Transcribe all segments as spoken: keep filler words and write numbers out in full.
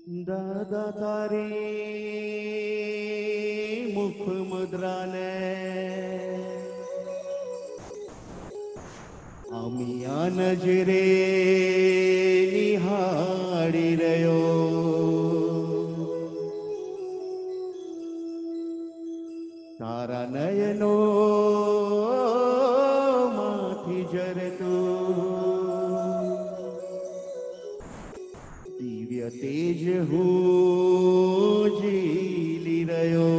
दादा तारी मुख मुद्रा ने अमिया नजरे निहाड़ी रयो तारा नयनो माथी जरतु दिव्य तेज हूँ जीली रयो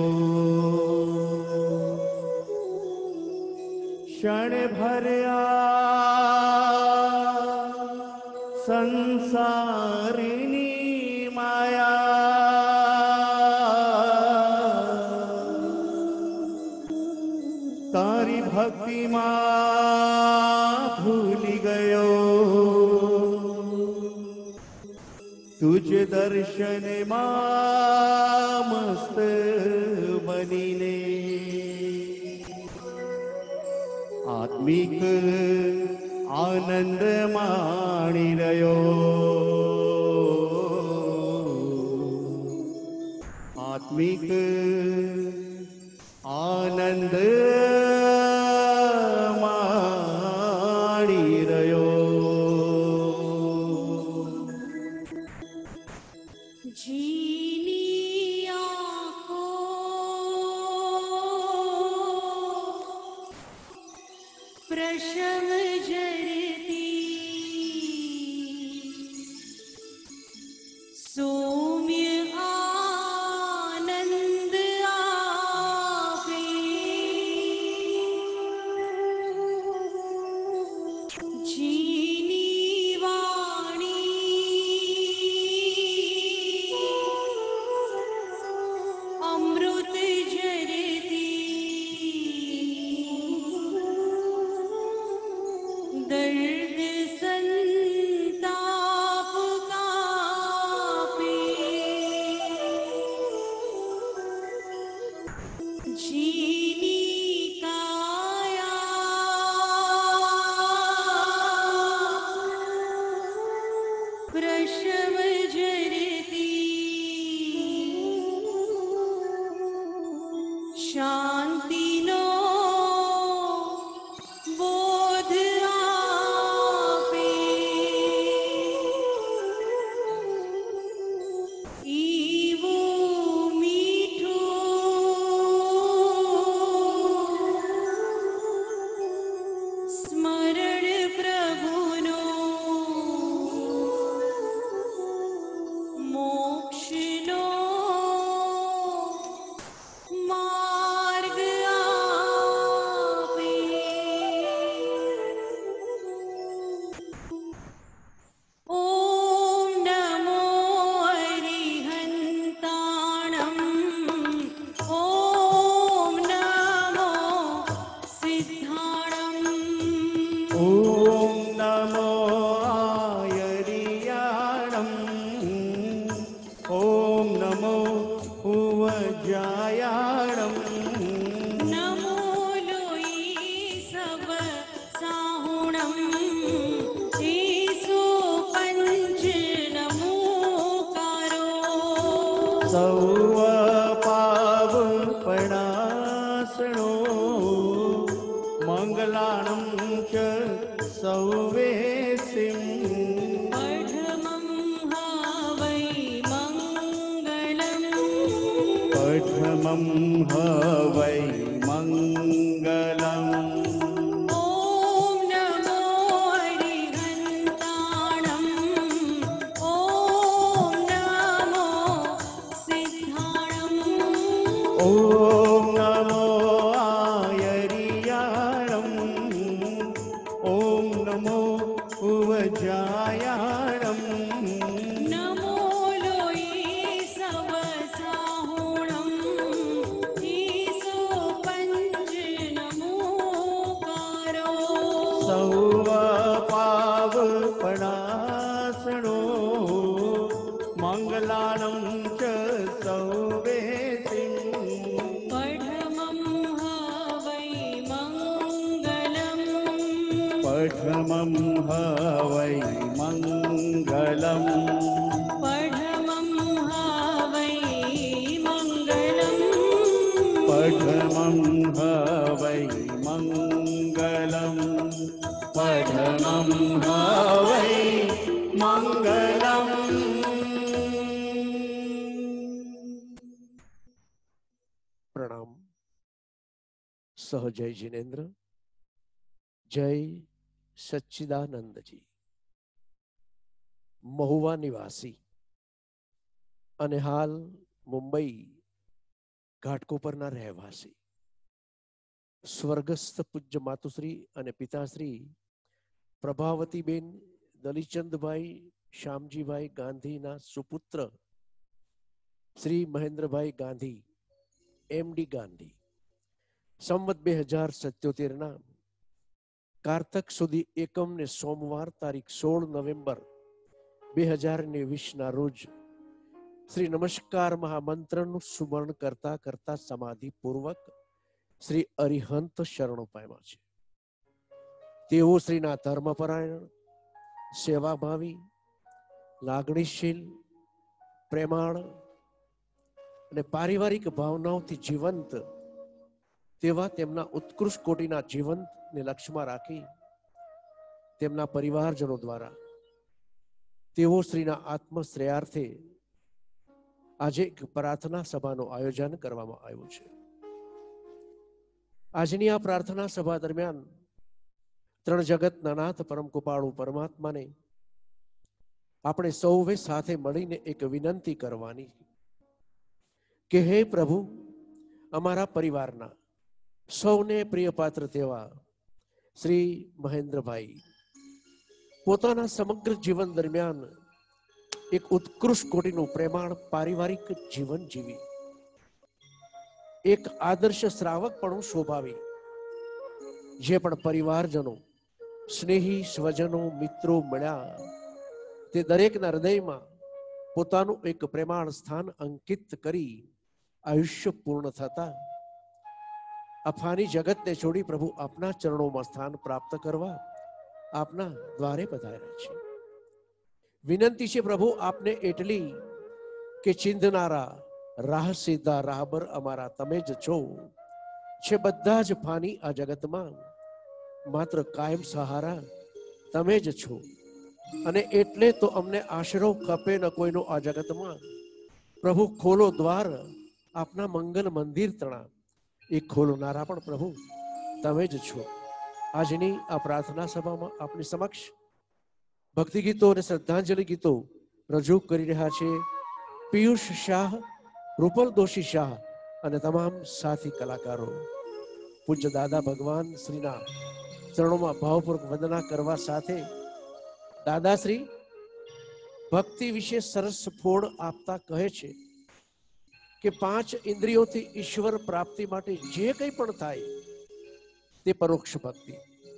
क्षण भरया संसारिणी माया तारी भक्ति मां भूली गयो तुझ दर्शन मां मस्त बनीने आत्मिक आनंद माणी रयो आत्मिक आनंद माणी रयो जीनी आँखों प्रशम जरती सौम्य आनंद आपे जीनी वाणी अमृत जरती दर्द संताप कापे जीनी काया प्रशम जरती शांति नो बोध आपे ईवो मीठो स्मरण प्रभुनो मोक्षनो मार्ग आपे ओम नमो अरिहंताणं ओम नमो सिद्धाणं ओम नमो आयरियाणम् ओम नमो उवजायाणम् नमो लोई सब साहुणं ईसु पंच नमोकारो सौव पावपणासनो मंगलाणं च सौवेसिम् पठमं हा वै मङ्गलम् पठमं ह वै मङ्गलम् ॐ नमो अरिहन्ताणं ॐ नमो सिद्धाणम् ॐ नमो आयरियाणम् ॐ नमो उवजायाणम् नमो लोई सब साहुणं ईसु पंच नमोकारो सौव पावपणासनो मंगलाणं च सौवेसिम् पठमं हा वै मङ्गलम् पठमं ह वै मङ्गलम् पठमं हवै मङ्गलम् पठमं हवै मङ्गलम् पठमं हवै मङ्गलम् प्रणाम। सह जय जिनेन्द्र, जय सच्चिदानंद जी। મહુવા નિવાસી અને હાલ મુંબઈ ઘાટકોપરના રહેવાસી સ્વર્ગસ્થ પૂજ્ય માતુશ્રી અને પિતાશ્રી પ્રભાવતીબેન દલીચંદભાઈ શ્યામજીભાઈ ગાંધીના સુપુત્ર શ્રી મહેન્દ્રભાઈ ગાંધી એમડી ગાંધી સંવત બે હજાર સત્યોતેરના કારતક સુધી એકમ ને સોમવાર તારીખ સોળ નવેમ્બર બે હજાર ને વીસના રોજ શ્રી નમસ્કાર મહામંત્રનું સ્મરણ કરતા કરતા સમાધિપૂર્વક શ્રી અરિહંત શરણો પામ્યા છે. તેઓ શ્રીના ધર્મપરાયણ, સેવાભાવી, લાગણીશીલ, પ્રેમાળ અને પારિવારિક ભાવનાઓથી જીવંત તેવા તેમના ઉત્કૃષ્ટ કોટીના જીવનને લક્ષ્યમાં રાખી તેમના પરિવારજનો દ્વારા તેઓ શ્રીના આત્મશ્રેયાર્થે આજે એક પ્રાર્થના સભાનું આયોજન કરવામાં આવ્યું છે. આજની આ પ્રાર્થના સભા દરમિયાન ત્રણ જગતના નાથ પરમ કૃપાળુ પરમાત્માને આપણે સૌએ સાથે મળીને એક વિનંતી કરવાની કે હે પ્રભુ, અમારા પરિવારના સૌને પ્રિય પાત્ર તેવા શ્રી મહેન્દ્રભાઈ પોતાના સમગ્ર જીવન દરમિયાન એક ઉત્કૃષ્ટ કોટીનું પ્રેમાળ પારિવારિક જીવન જીવી એક આદર્શ શ્રાવકપણું શોભાવી જે પણ પરિવારજનો, સ્નેહી સ્વજનો, મિત્રો મળ્યા તે દરેકના હૃદયમાં પોતાનું એક પ્રેમાળ સ્થાન અંકિત કરી આયુષ્ય પૂર્ણ થતા અફાની જગતને છોડી પ્રભુ આપના ચરણોમાં સ્થાન પ્રાપ્ત કરવા આપના દ્વારે પધાર્યા છે. વિનંતી છે પ્રભુ આપને એટલી કે ચિંધનારા રાહ સીધા રાહબર અમારા તમે જ છો. છે બધા જ ફાની આ જગતમાં માત્ર કાયમ સહારા તમે જ છો અને એટલે તો અમને આશરો ખપે ન કોઈનો આ જગતમાં. પ્રભુ ખોલો દ્વાર આપના મંગલ મંદિર તણા એ ખોલનારા પણ પ્રભુ તમે જ છો. આજની આ પ્રાર્થના સભામાં આપની સમક્ષ ભક્તિ ગીતો અને શ્રદ્ધાંજલિ ગીતો રજૂ કરી રહ્યા છે પિયુષ શાહ, રૂપલ દોશી શાહ અને તમામ સાથી કલાકારો. પૂજ્ય દાદા ભગવાન શ્રીના ચરણોમાં ભાવપૂર્વક વંદના કરવા સાથે દાદાશ્રી ભક્તિ વિશે સરસ ફોડ આપતા કહે છે કે પાંચ ઇન્દ્રિયોથી ઈશ્વર પ્રાપ્તિ માટે જે કંઈ પણ થાય તે પરોક્ષ ભક્તિ,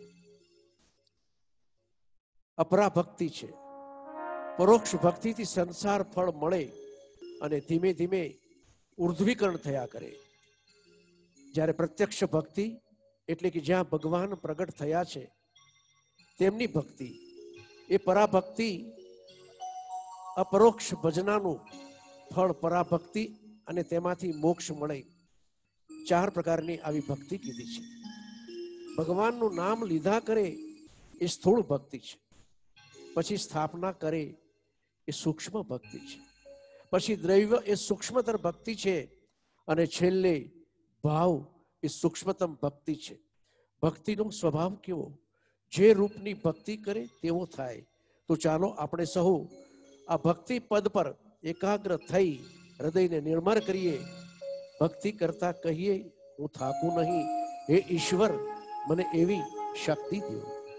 અપરા ભક્તિ છે. પરોક્ષ ભક્તિથી સંસાર ફળ મળે અને ધીમે ધીમે ઉર્ધ્વીકરણ થયા કરે. જ્યારે પ્રત્યક્ષ ભક્તિ એટલે કે જ્યાં ભગવાન પ્રગટ થયા છે તેમની ભક્તિ એ પરાભક્તિ, અપરોક્ષ ભજનાનું ફળ પરાભક્તિ અને તેમાંથી મોક્ષ મળે. ચાર પ્રકારની આવી ભક્તિ કીધી છે. ભગવાનનું નામ લીધા કરે એ સ્થૂળ ભક્તિ છે, પછી સ્થાપના કરે એ સૂક્ષ્મ ભક્તિ છે, પછી દ્રવ્ય એ સૂક્ષ્મતર ભક્તિ છે અને છેલ્લે ભાવ એ સૂક્ષ્મતમ ભક્તિ છે. ભક્તિનો સ્વભાવ કેવો? જે રૂપની ભક્તિ કરે તેવો થાય. તો ચાલો આપણે સહુ આ ભક્તિ પદ પર એકાગ્ર થઈ હૃદયને નિર્મળ કરીએ. ભક્તિ કરતા કહીએ હું થાકું નહીં, હે ઈશ્વર મને એવી શક્તિ દો.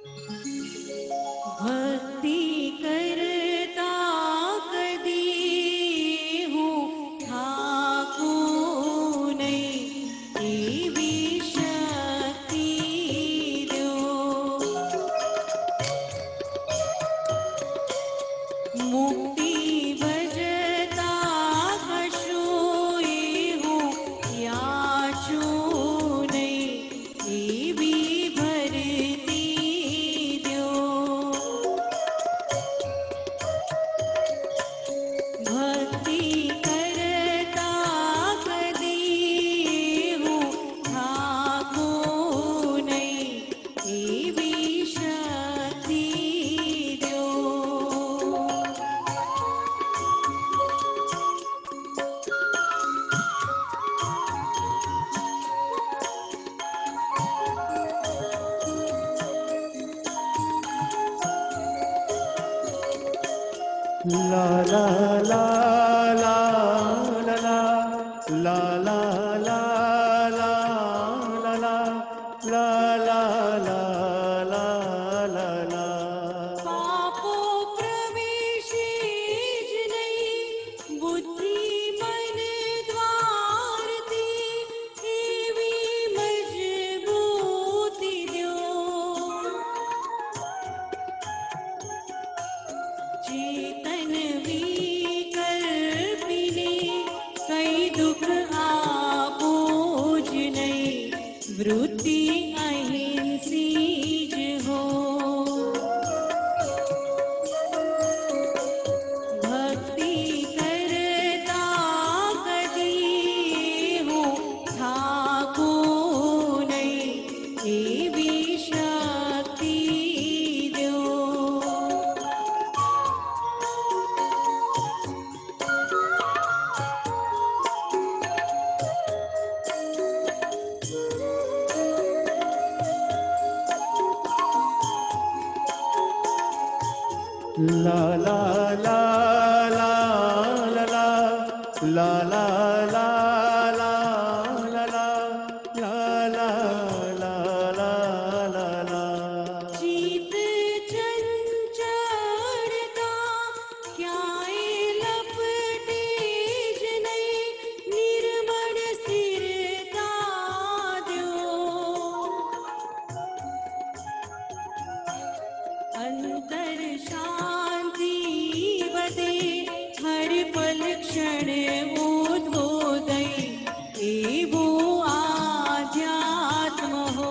ભક્તિ કરતા કદી હું થાકું નહીં, એવી શક્તિ દો. મુક્તિ ભજતા કશું હું યાચું નહીં, એવી ભરતી La la la la la la la la la la la la la la la la la la पापो प्रवेशे ज नहीं बुद्धि मन द्वार थी एवी मजबूती द्यो चेतन विकल्पिने कई दुख आपो ज नहीं वृत्ति अहिंसी ज हो भक्ति करता कदी हो थाको नहीं एवी शक्ति द्यो La la la la la la la la la la la la la la la la la la चित चंचलता क्याए लपटे ज नहीं निर्मल स्थिरता द्यो अंतर शांति वदे हर पल क्षण उद्बोधय एवो आध्यात्म हो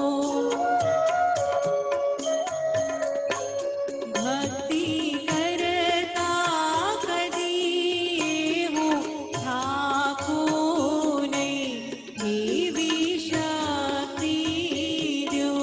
भक्ति करता कदी हो थाको नहीं एवी शक्ति द्यो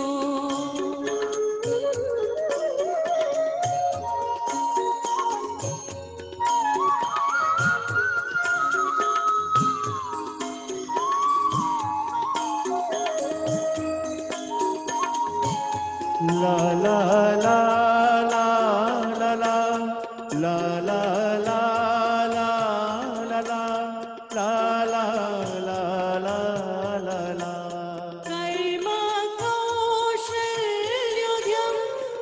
La la la la la la la la la la la la la la la la la la कर्म कौशल्योद्यम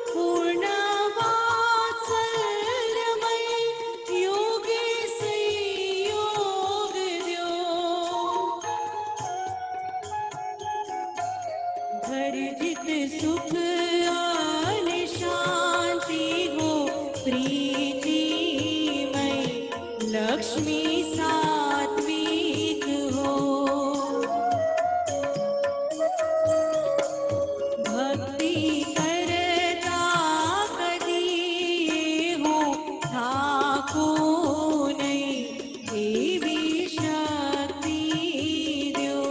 पूर्णवात्सल्यमय योगे संयोग द्यो घर जित सुख आन शांति हो प्रीतिमय लक्ष्मी सात्विक हो भक्ति करता कदी हो थाको नहीं एवी शक्ति द्यो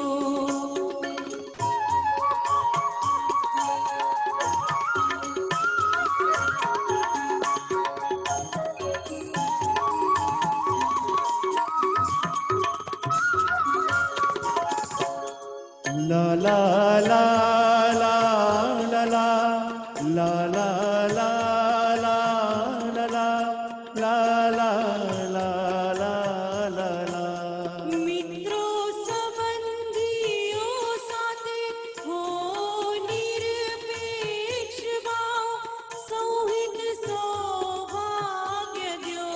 La la la la la la la la la la la la la la la la la la મિત્રો સંબંધીઓ સાથે હો નિરપેક્ષ ભાવ સૌહિત સૌભાગ્ય દ્યો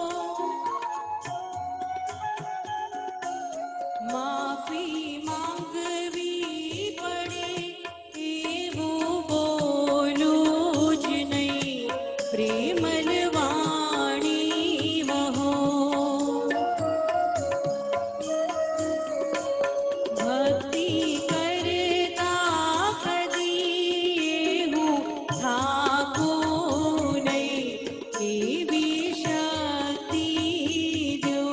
માફી માંગવી પડે એવું બોલું જ નહીં પ્રેમલ વાણી વહો भक्ति करता कदी हो थाको नहीं एवी शक्ति द्यो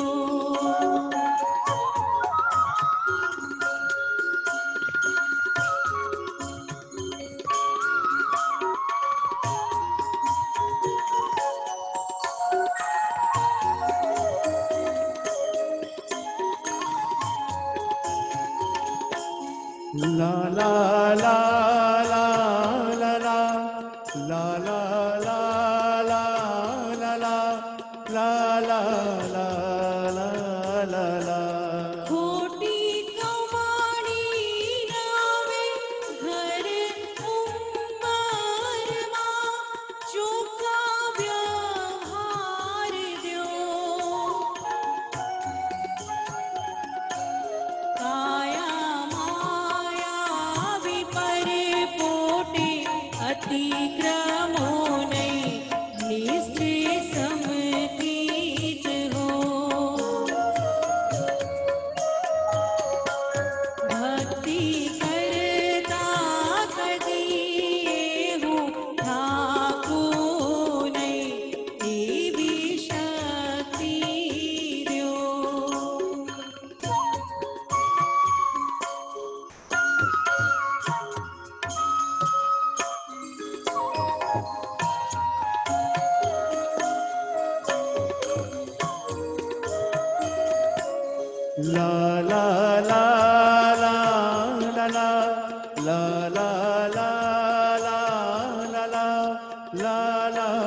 La la la la la la la la la la la la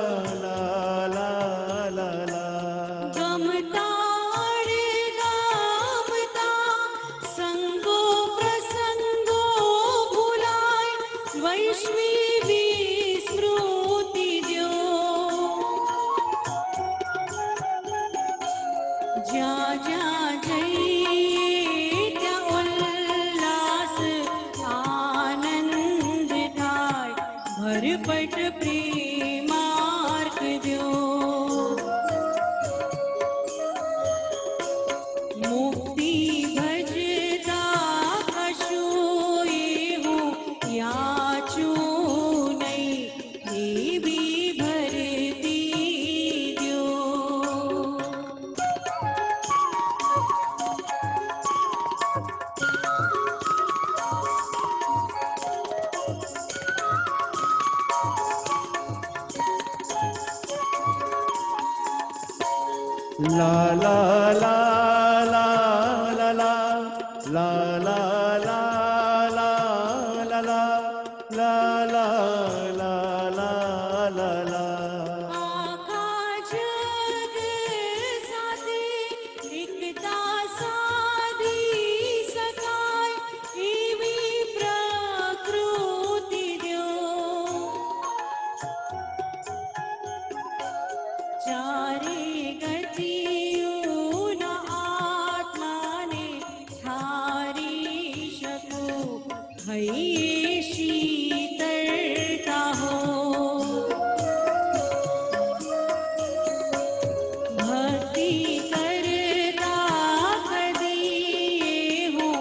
ला ला ला ला गमता गामता संगो प्रसंगो भुलाय वैश्वी विस्मृति द्यो ज्या ज्या जઈએ ત્યાં ઉલ્લાસ આનંદ થાય ભરપટ પ્રેમાર્ક દ્યો મુક્તિ ભજતા કશું એવું યાચું નહીં એવી ભરતી દ્યો ला ला ला ला ला ला ला ला ला ला ला ला ला ला ला ला ला ला આખા જગ સાથે એકતા સાધી શકાય એવી પ્રકૃતિ દ્યો ચારે ગતિઓના આત્માને ઠારી શકું હૈયે શીતળતા હો ભક્તિ કરતા કદી હું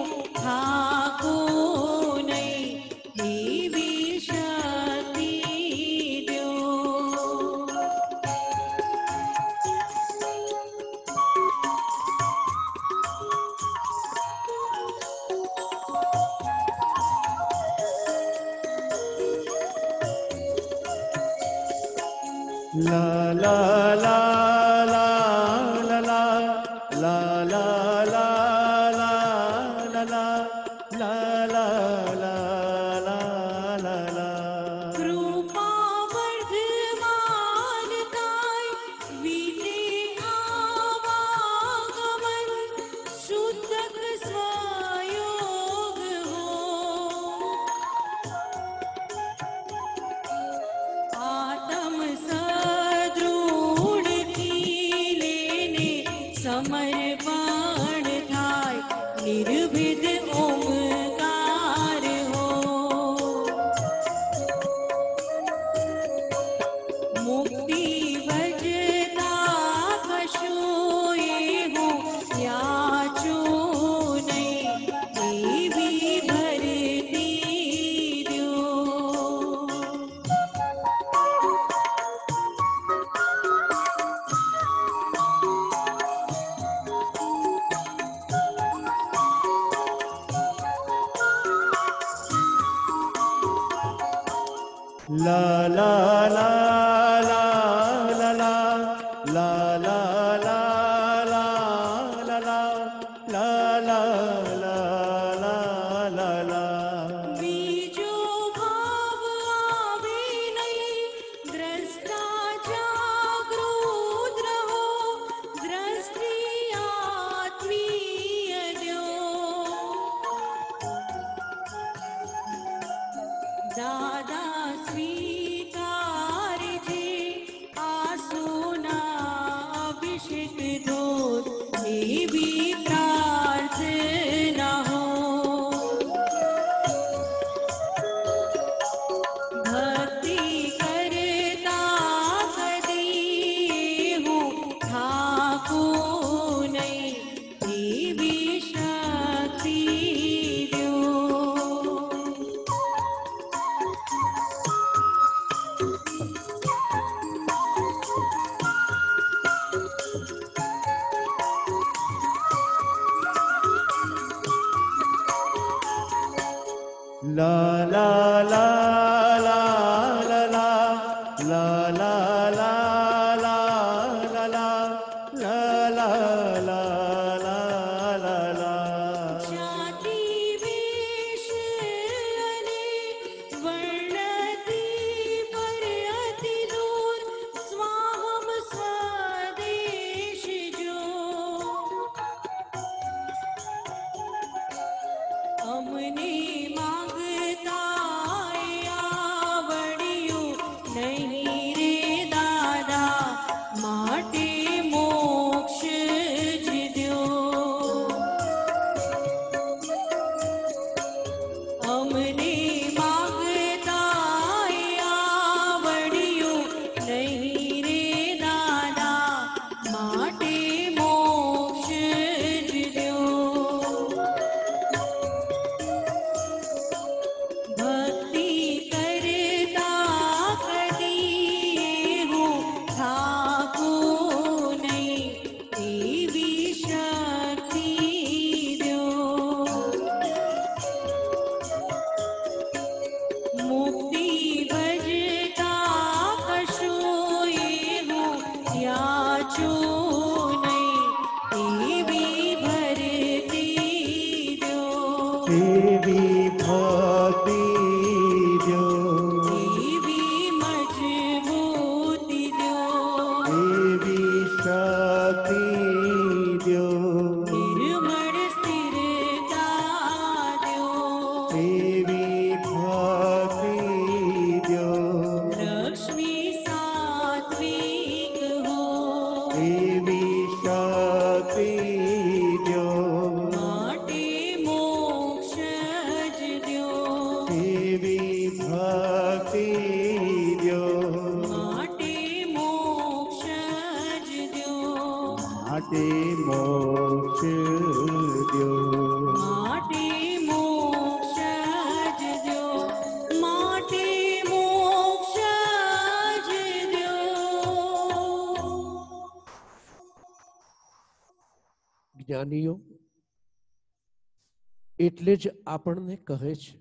થાકું નહીં એવી શક્તિ દ્યો ला ला ला ला ला ला ला ला ला ला ला ला ला ला ला ला ला ला कृपा वर्धमान काय वीते आवागमन शुद्धक स्वयोग हो आत्म सदृढ़ कीलेने समर्पण थाय निर्भीद ओमकार हो मुक्ति भजता कશું એવું યાચું નહીં એવી ભરતી દ્યો ला ला ला ला ला ला ला ला ला ला ला ला ला ला ला ला ला ला बीजो भाव आवे नहीं द्रष्टा जागृत रहो दृष्टि आत्मीय द्यो दादा स्वीकार जे आसुना अभिषेक दूत एवी प्रार्थना हो भक्ति करता कदी હું થાકું નહીં એવી શક્તિ દ્યો ला ला ला ला ला ला ला ला ला ला ला ला ला ला ला ला ला ला જાતિ વેશ અને વર્ણથી પર અતિ દૂર સાચું નહીં એવી ભરતી દ્યો એવી ભક્તિ દ્યો એવી મજબૂતી દ્યો એવી શક્તિ દ્યો નિર્મળ સ્થિરતા દ્યો એવી ભક્તિ દ્યો લક્ષ્મી સાત્વિક હો એવી શક્તિ દ્યો માટે મોક્ષ જ દ્યો એવી ભક્તિ દ્યો માટે મોક્ષ જ દ્યો માટે મોક્ષ દ્યો માટે મોક્ષ જ દ્યો માટે મોક્ષ જ દ્યો જ્ઞાનીઓ એટલે જ આપણને કહે છે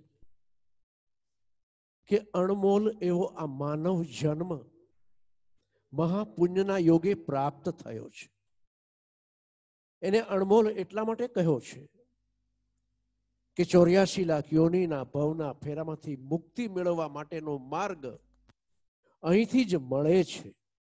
કે અણમોલ એવો આ માનવ જન્મ મહાપુણ્યના યોગે પ્રાપ્ત થયો છે. એને અણમોલ એટલા માટે કહ્યો છે કે ચોર્યાસી લાખ યોનિના ભવના ફેરામાંથી મુક્તિ મેળવવા માટેનો માર્ગ અહીંથી જ મળે છે.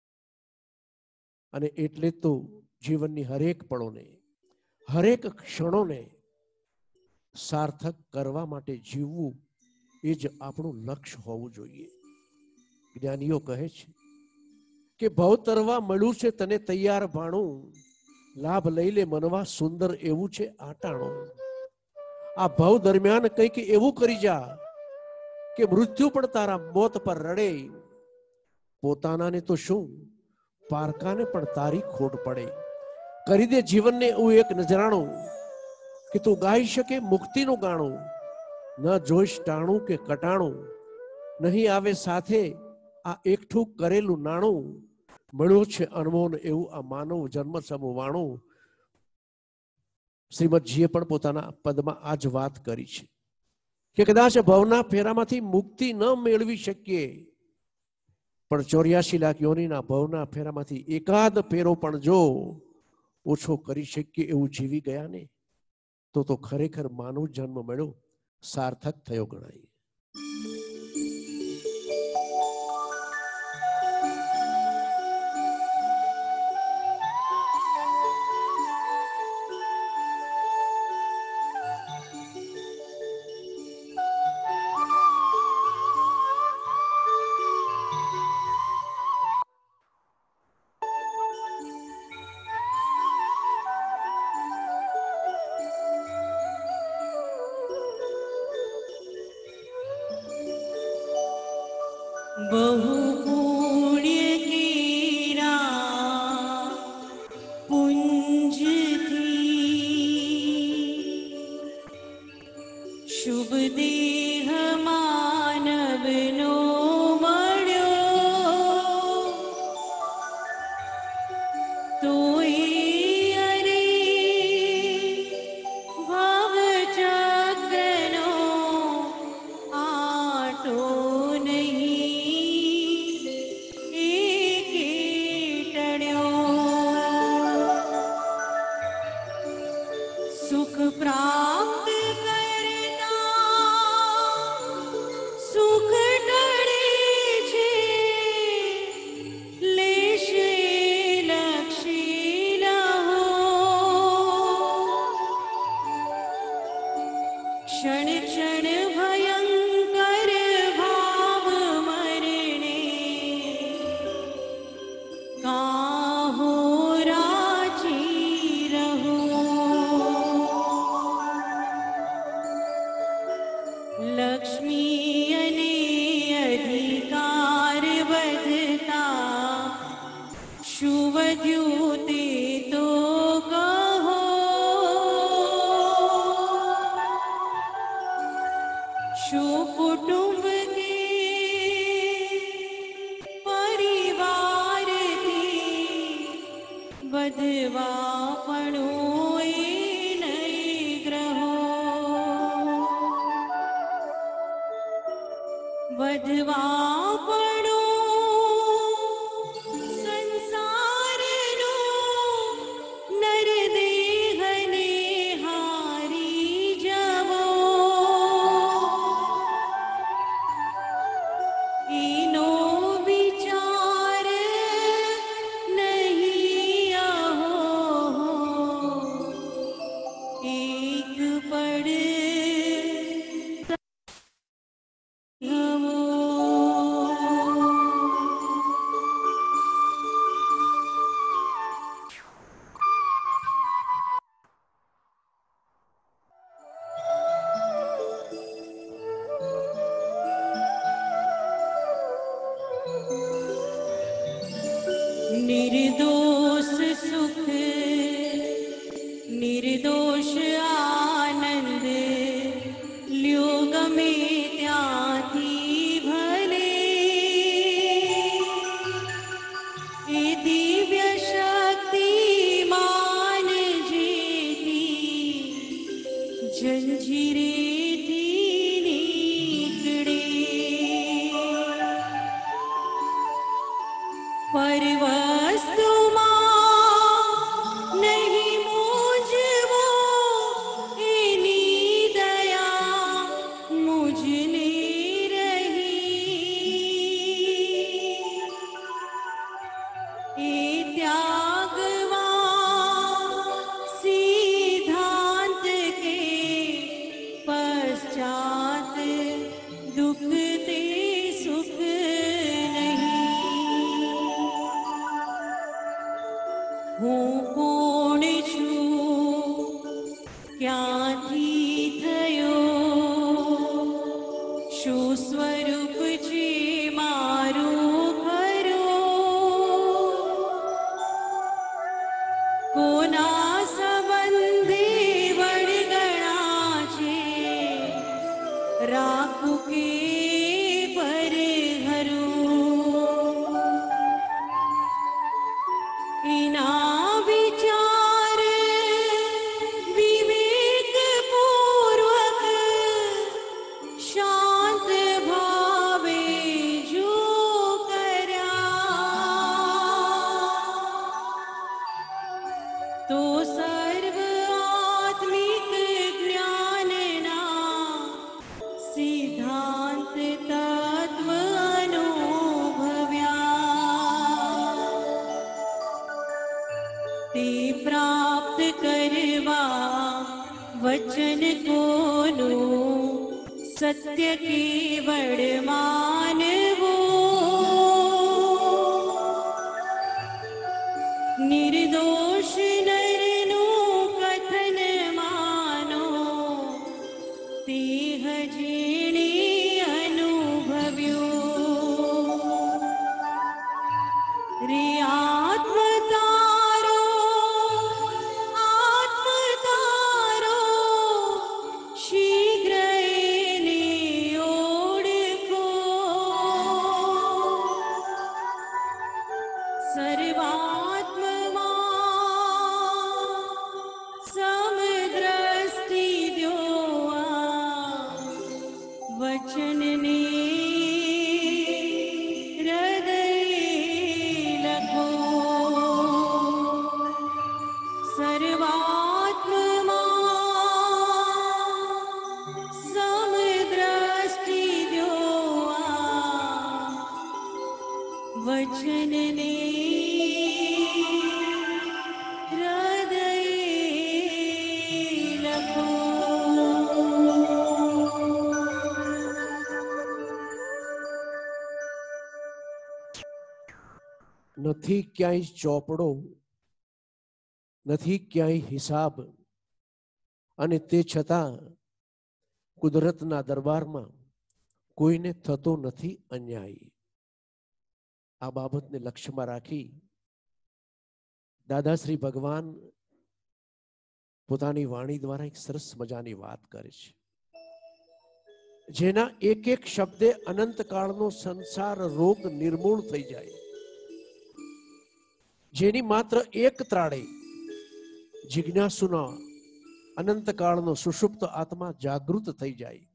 અને એટલે તો જીવનની હરેક પળોને હરેક ક્ષણોને સાર્થક કરવા માટે જીવવું એ જ આપણું લક્ષ્ય હોવું જોઈએ. જ્ઞાનીઓ કહે છે કે ભવ તરવા મળ્યું છે તને તૈયાર ભાણું, લાભ લઈ લે મનવા સુંદર એવું છે આટાણું. આ ભવ દરમિયાન કંઈક એવું કરી જા કે મૃત્યુ પણ તારા મોત પર રડે. પોતાનાને તો શું, પારકાને પણ તારી ખોટ પડે. કરી દે જીવનને એવું એક નજરાણું કે તું ગાઈ શકે મુક્તિનું ગાણું. ન જોઈશ ટાણું કે કટાણું, નહીં આવે સાથે આ એકઠું કરેલું નાણું. મળ્યું છે અણમોલ એવું આ માનવ જન્મ સમૂહવાણું. શ્રીમદજીએ પણ પોતાના પદમાં આ જ વાત કરી છે કે કદાચ ભવના ફેરામાંથી મુક્તિ ન મેળવી શકીએ, પણ ચોર્યાસી લાખ યોનિના ભવના ફેરામાંથી એકાદ ફેરો પણ જો ઓછો કરી શકીએ એવું જીવી ગયા ને તો તો ખરેખર માનવ જન્મ મળ્યો સાર્થક થયો ગણાય. बहु पुण्य कीरा पुंज थी शुभ देह मानव नो મળ્યો તોય અરે ભવ ચક્રનો આટો સુખ પ્રાપ્ત કરતા સુખ ટળે છે લેશે લક્ષી લહો ક્ષણ ક્ષણ ભયંકર ભાવ મરણે કાહો રાજી રહો લક્ષ્મી અને અધિકાર વધતા શું વધ્યું તે તો કહો શું કુટુંબ કે પરિવારથી વધવા પણ એ નહીં ગ્રહો વધવા પડો સંસારનો निर्दोष सुख निर्दोष आनंद લ્યો ગમે ત્યાંથી ભલે એ દિવ્ય શક્તિમાન જેથી જંજીરેથી નીકળે પરવસ્તુમાં નહીં મૂંઝવો એની દયા મુझને રહી એ ત્યાગવા સિદ્ધાંત કે પશ્ચાત દુઃખ તે સુખ હું કોણ છું ક્યાંથી થયો શું સ્વરૂપ છે મારું ખરું કોના સંબંધે વળગણા છે રાખું કે પર હરું એના વિચાર વિવેકપૂર્વક શાંત ભાવે જો કર્યા તો સર્વ આત્મિક જ્ઞાનના સિદ્ધાંત તત્વ અનુભવ્યા તે પ્રાપ્ત કરવા વચન કોનું સત્ય કેવળ માનવું નિર્દોષ નરનું કથન માનો તે હજીણે અનુભવ્યું રે આત્મતારો આત્મતારો શીઘ્ર એને ઓળખો સર્વાત્મમાં સમદ્રષ્ટિ દ્યો આ વચનને હૃદય લખો સર્વાત્મમાં સમદ્રષ્ટિ દ્યો આ વચનને હૃદય લખો નથી ક્યાંય ચોપડો નથી ક્યાંય હિસાબ અને તે છતાં કુદરતના દરબારમાં કોઈને થતો નથી અન્યાય આ બાબતને લક્ષ્યમાં રાખી દાદાશ્રી ભગવાન પોતાની વાણી દ્વારા એક સરસ મજાની વાત કરે છે જેના એક એક શબ્દે અનંતકાળનો સંસાર રોગ નિર્મૂળ થઈ જાય જેની માત્ર એક ત્રાળે જિજ્ઞાસુના અનંતકાળનો સુષુપ્ત આત્મા જાગૃત થઈ જાય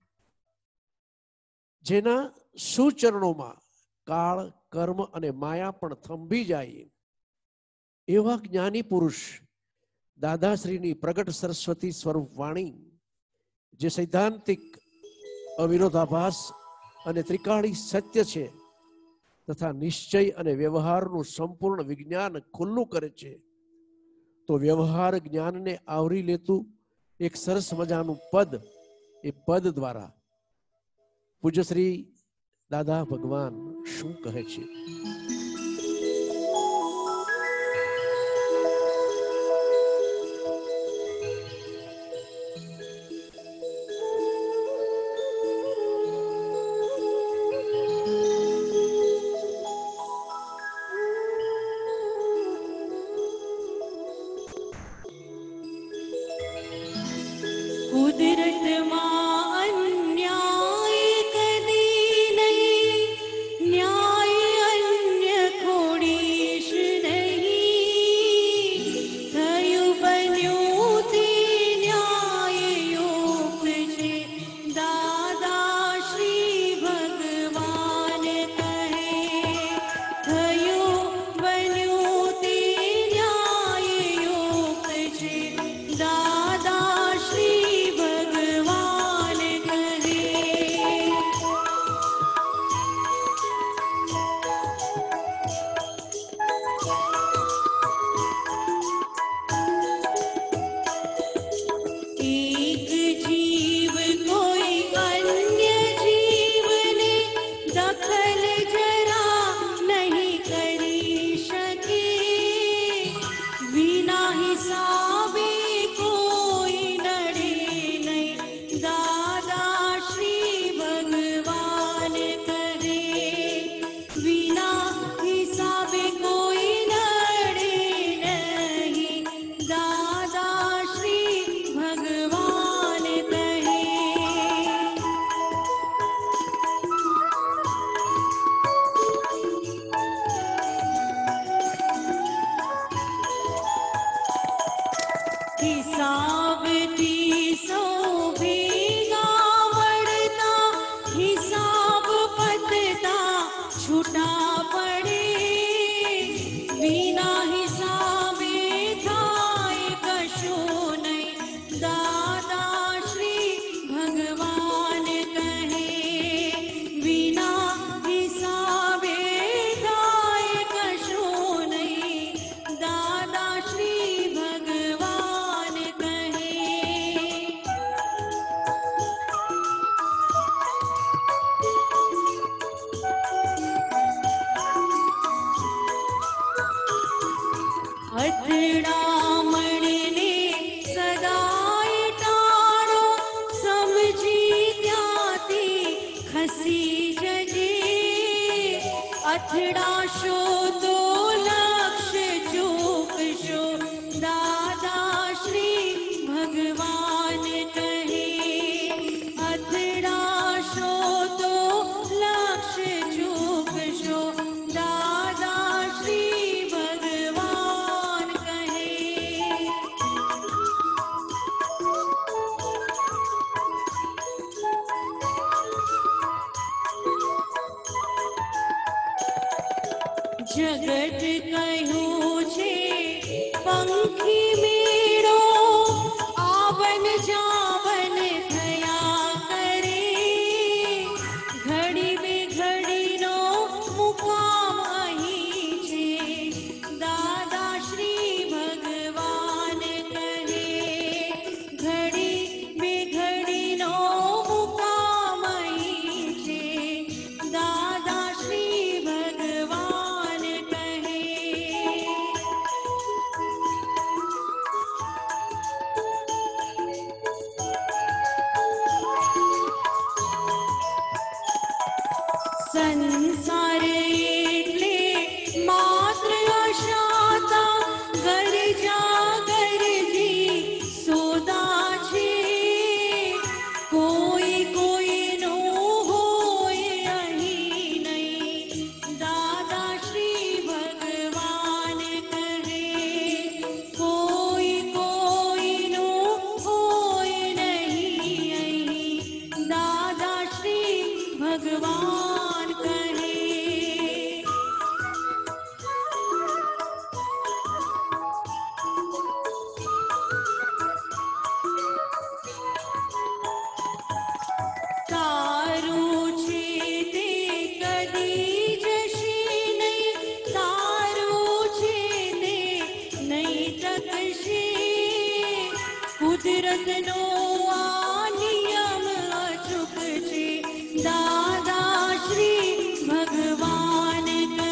જેના સુચરણોમાં કાળ કર્મ અને માયા પણ થંભી જાય એવા જ્ઞાની પુરુષ દાદાશ્રીની પ્રગટ સરસ્વતી સ્વરૂપ વાણી જે સૈદ્ધાંતિક અવિરોધાભાસ અને ત્રિકાળી સત્ય છે તથા નિશ્ચય અને વ્યવહારનું સંપૂર્ણ વિજ્ઞાન ખુલ્લું કરે છે તો વ્યવહાર જ્ઞાનને આવરી લેતું એક સરસ મજાનું પદ એ પદ દ્વારા પૂજ્યશ્રી દાદા ભગવાન શું કહે છે कुदरत मां अन्याय कदी नहीं, न्याय अन्य खोड़ीश नहीं, थયું बन्યું તે न्याय योग છે, દાદા શ્રી ભગવાન કહે, થયું બન્યું તે ન્યાય योग છે, દાદા શ્રી ભગવાન કહે. एक जीव कोई अन्य जीव ने दखल जरा नहीं करी सके, बिना हिसाबे कोई नड़े नहीं, दादा श्री भगवान करे, बिना हिसाबे कोई नड़े नहीं, दादा श्री भगवान कहे. हिसाब तीसो भीगा वड़ता, हिसाब पतता छूटा पड़े, बिना हिसाबे थाय कशो नहीं, दादा श्री भगवान कहे, बिना हिसाबे थाय कशो नहीं, दादा श्री भगवान कहे. અથડામણને સદાય ટાળો, સમજી ત્યાંથી ખસી જજે, અથડાશો તો લક્ષ્ય ચૂકશો, દાદા શ્રી ભગવાન કહે, અથડાશો તો લક્ષ્ય ચૂકશો, દાદા શ્રી ભગવાન કહે. જગત કહ્યું છે પંખી મેળો, આવન જાવન થયા કરે, ઘડી બે ઘડીનો મુકામ અહીં છે, દાદા શ્રી ભગવાન કહે, ઘડી બે ઘડીનો મુકામ અહીં છે, દાદા શ્રી ભગવાન કહે. સંસાર એટલે માત્ર અશાતા, ગરજા ગરજી સોદા છે, કોઈ કોઈનું હોય અહીં નહીં, દાદા શ્રી ભગવાન કહે, કોઈ કોઈનું હોય નહીં અહીં, દાદા શ્રી ભગવાન કહે. તારું છે તે કદી જશે નહીં, તારું છે તે નહીં ટકશે, કુદરતનો આ નિયમ અચૂક છે, દાદા શ્રી ભગવાન કહે,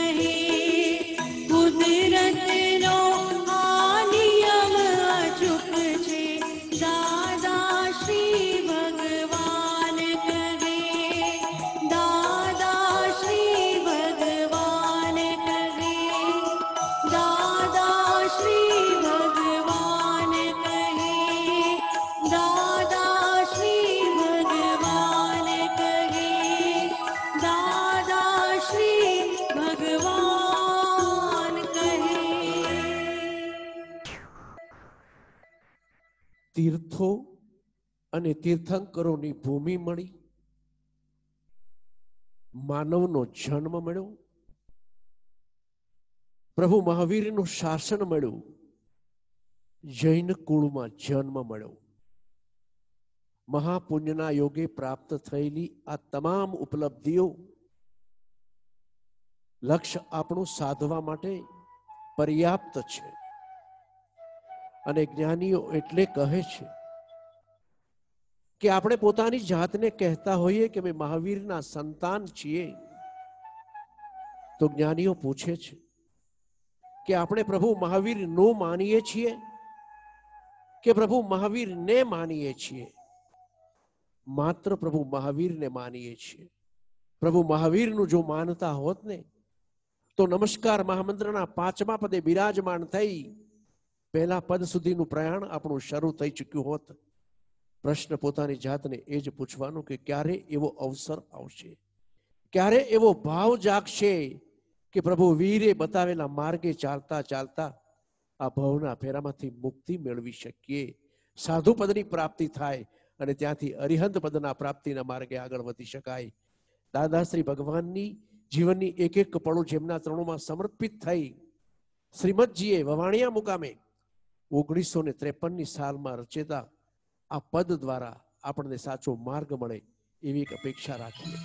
કુદરતનો આ નિયમ અચૂક છે, દાદા શ્રી ભગવાન કહે, દાદા શ્રી ભગવાન કહે, દાદા શ્રી ભગવાન કહે, દાદા તીર્થો અને તીર્થંકરોની ભૂમિ મળી, માનવનો જન્મ મળ્યો, પ્રભુ મહાવીરનું શાસન મળ્યું, જૈન કુળમાં જન્મ મળ્યો. મહાપુણ્યના યોગે પ્રાપ્ત થયેલી આ તમામ ઉપલબ્ધિઓ લક્ષ્ય આપણું સાધવા માટે પર્યાપ્ત છે. અને જ્ઞાનીઓ એટલે કહે છે કે આપણે પોતાની જાતને કહેતા હોઈએ કે અમે મહાવીરના સંતાન છીએ, તો જ્ઞાનીઓ પૂછે છે કે આપણે પ્રભુ મહાવીર નું માનીએ છીએ કે પ્રભુ મહાવીરને માનીએ છીએ? માત્ર પ્રભુ મહાવીરને માનીએ છીએ. પ્રભુ મહાવીરનું જો માનતા હોત ને તો નમસ્કાર મહામંત્રના પાંચમા પદે બિરાજમાન થઈ પહેલા પદ સુધીનું પ્રયાણ આપણું શરૂ થઈ ચૂક્યું હોત. પ્રશ્ન પોતાની જાતને એ જ પૂછવાનો કે ક્યારે એવો અવસર આવશે, ક્યારે એવો ભાવ જાગશે કે પ્રભુ વીરે બતાવેલા માર્ગે ચાલતા ચાલતા આ ભવના ફેરામાંથી મુક્તિ મેળવી શકીએ, સાધુ પદની પ્રાપ્તિ થાય અને ત્યાંથી અરિહંત પદના પ્રાપ્તિના માર્ગે આગળ વધી શકાય. દાદાશ્રી ભગવાનની જીવનની એક એક પળો જેમના ચરણોમાં સમર્પિત થઈ શ્રીમદજીએ વવાણિયા મુકામે ઓગણીસો ને ત્રેપનની સાલમાં રચેતા આ પદ દ્વારા આપણને સાચો માર્ગ મળે એવી એક અપેક્ષા રાખીએ.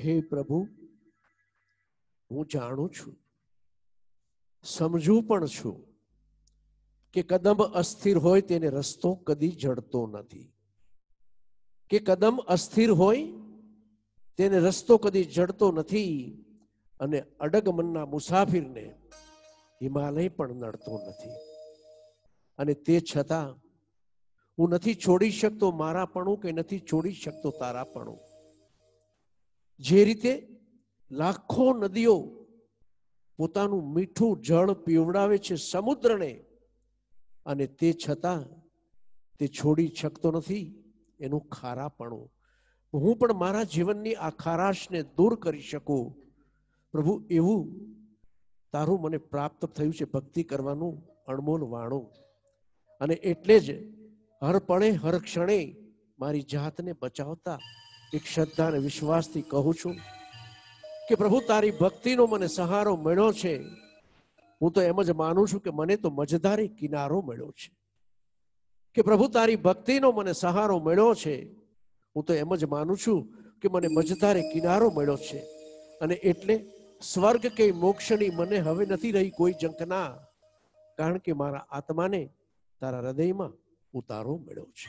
હે પ્રભુ, હું જાણું છું, સમજું પણ છું કે કદમ અસ્થિર હોય તેને રસ્તો કદી જડતો નથી, કે કદમ અસ્થિર હોય તેને રસ્તો કદી જડતો નથી, અને અડગ મનના મુસાફિરને હિમાલય પણ નડતો નથી. અને તે છતાં હું નથી છોડી શકતો મારાપણું, કે નથી છોડી શકતો તારાપણું. જે રીતે લાખો નદીઓ પોતાનું મીઠું જળ પીવડાવે છે સમુદ્રને, અને તે છતાં તે છોડી શકતો નથી એનું ખારાપણું. હું પણ મારા જીવનની આ ખારાશને દૂર કરી શકું પ્રભુ, એવું તારું મને પ્રાપ્ત થયું છે ભક્તિ કરવાનું અણમોલ વાણું. અને એટલે જ હર પળે હર ક્ષણે મારી જાતને બચાવતા એક શ્રદ્ધા અને વિશ્વાસથી કહું છું કે પ્રભુ, તારી ભક્તિનો મને સહારો મળ્યો છે. હું તો એમ જ માનું છું કે મને તો મજધારી કિનારો મળ્યો છે, કે પ્રભુ તારી ભક્તિનો મને સહારો મળ્યો છે. હું તો એમ જ માનું છું કે મને મજધારે કિનારો મળ્યો છે. અને એટલે સ્વર્ગ કે મોક્ષની મને હવે નથી રહી કોઈ ઝંખના, કારણ કે મારા આત્માને તારા હૃદયમાં ઉતારો મળ્યો છે.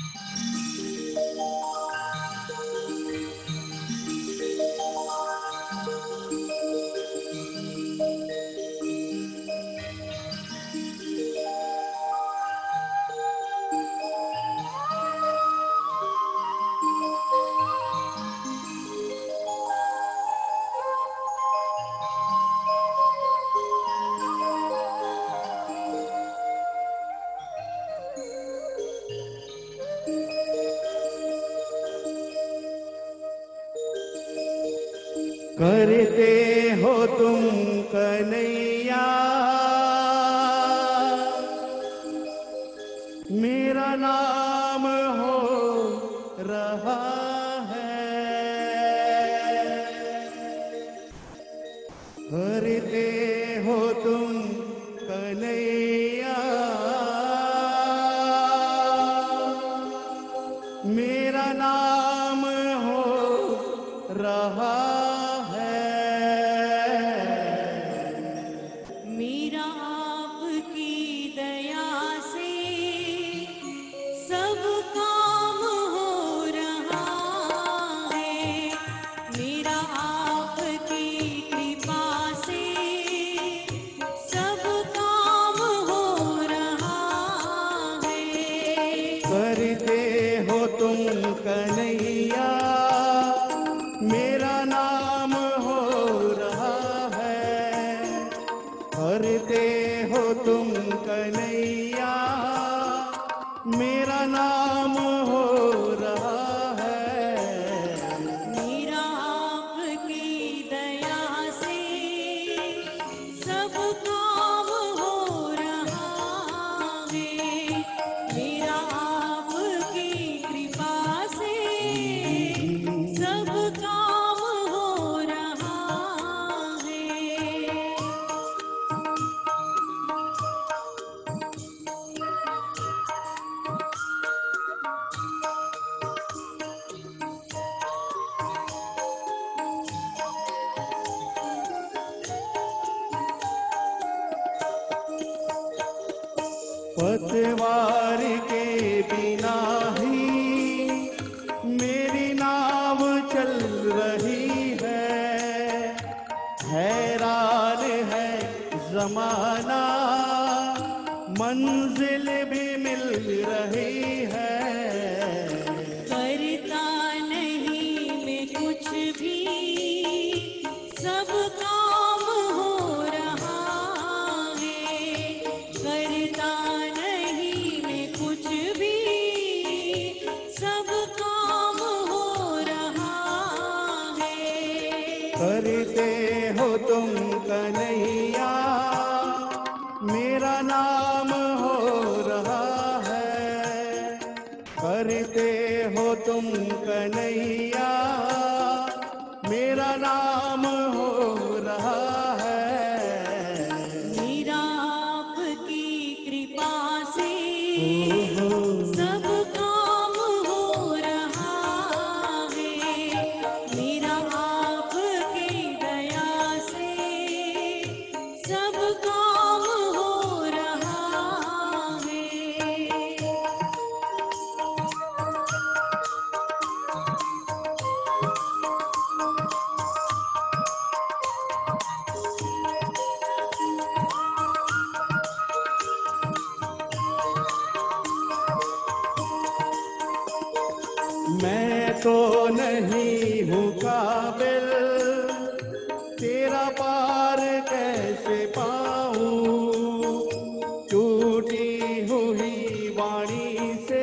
करते हो तुम कन्हैया मेरा नाम हो रहा है, करते हो तुम कन्हैया मेरा नाम हो रहा पतवार के बिना ही मेरी नाव चल रही है, हैरान है जमाना मंजिल भी मिल रही है। करता नहीं मैं कुछ भी, सब काम हो रहा है। करता नहीं मैं कुछ भी, सब काम हो रहा है। करते हो तुम कन्हैया मेरा नाम हो रहा है, करते हो तुम कन्हैया मेरा नाम हो रहा है। मेरा आपकी कृपा से सब काम हो रहा है। मेरा हूँ काबिल, तेरा पार कैसे पाऊं, टूटी हुई वाणी से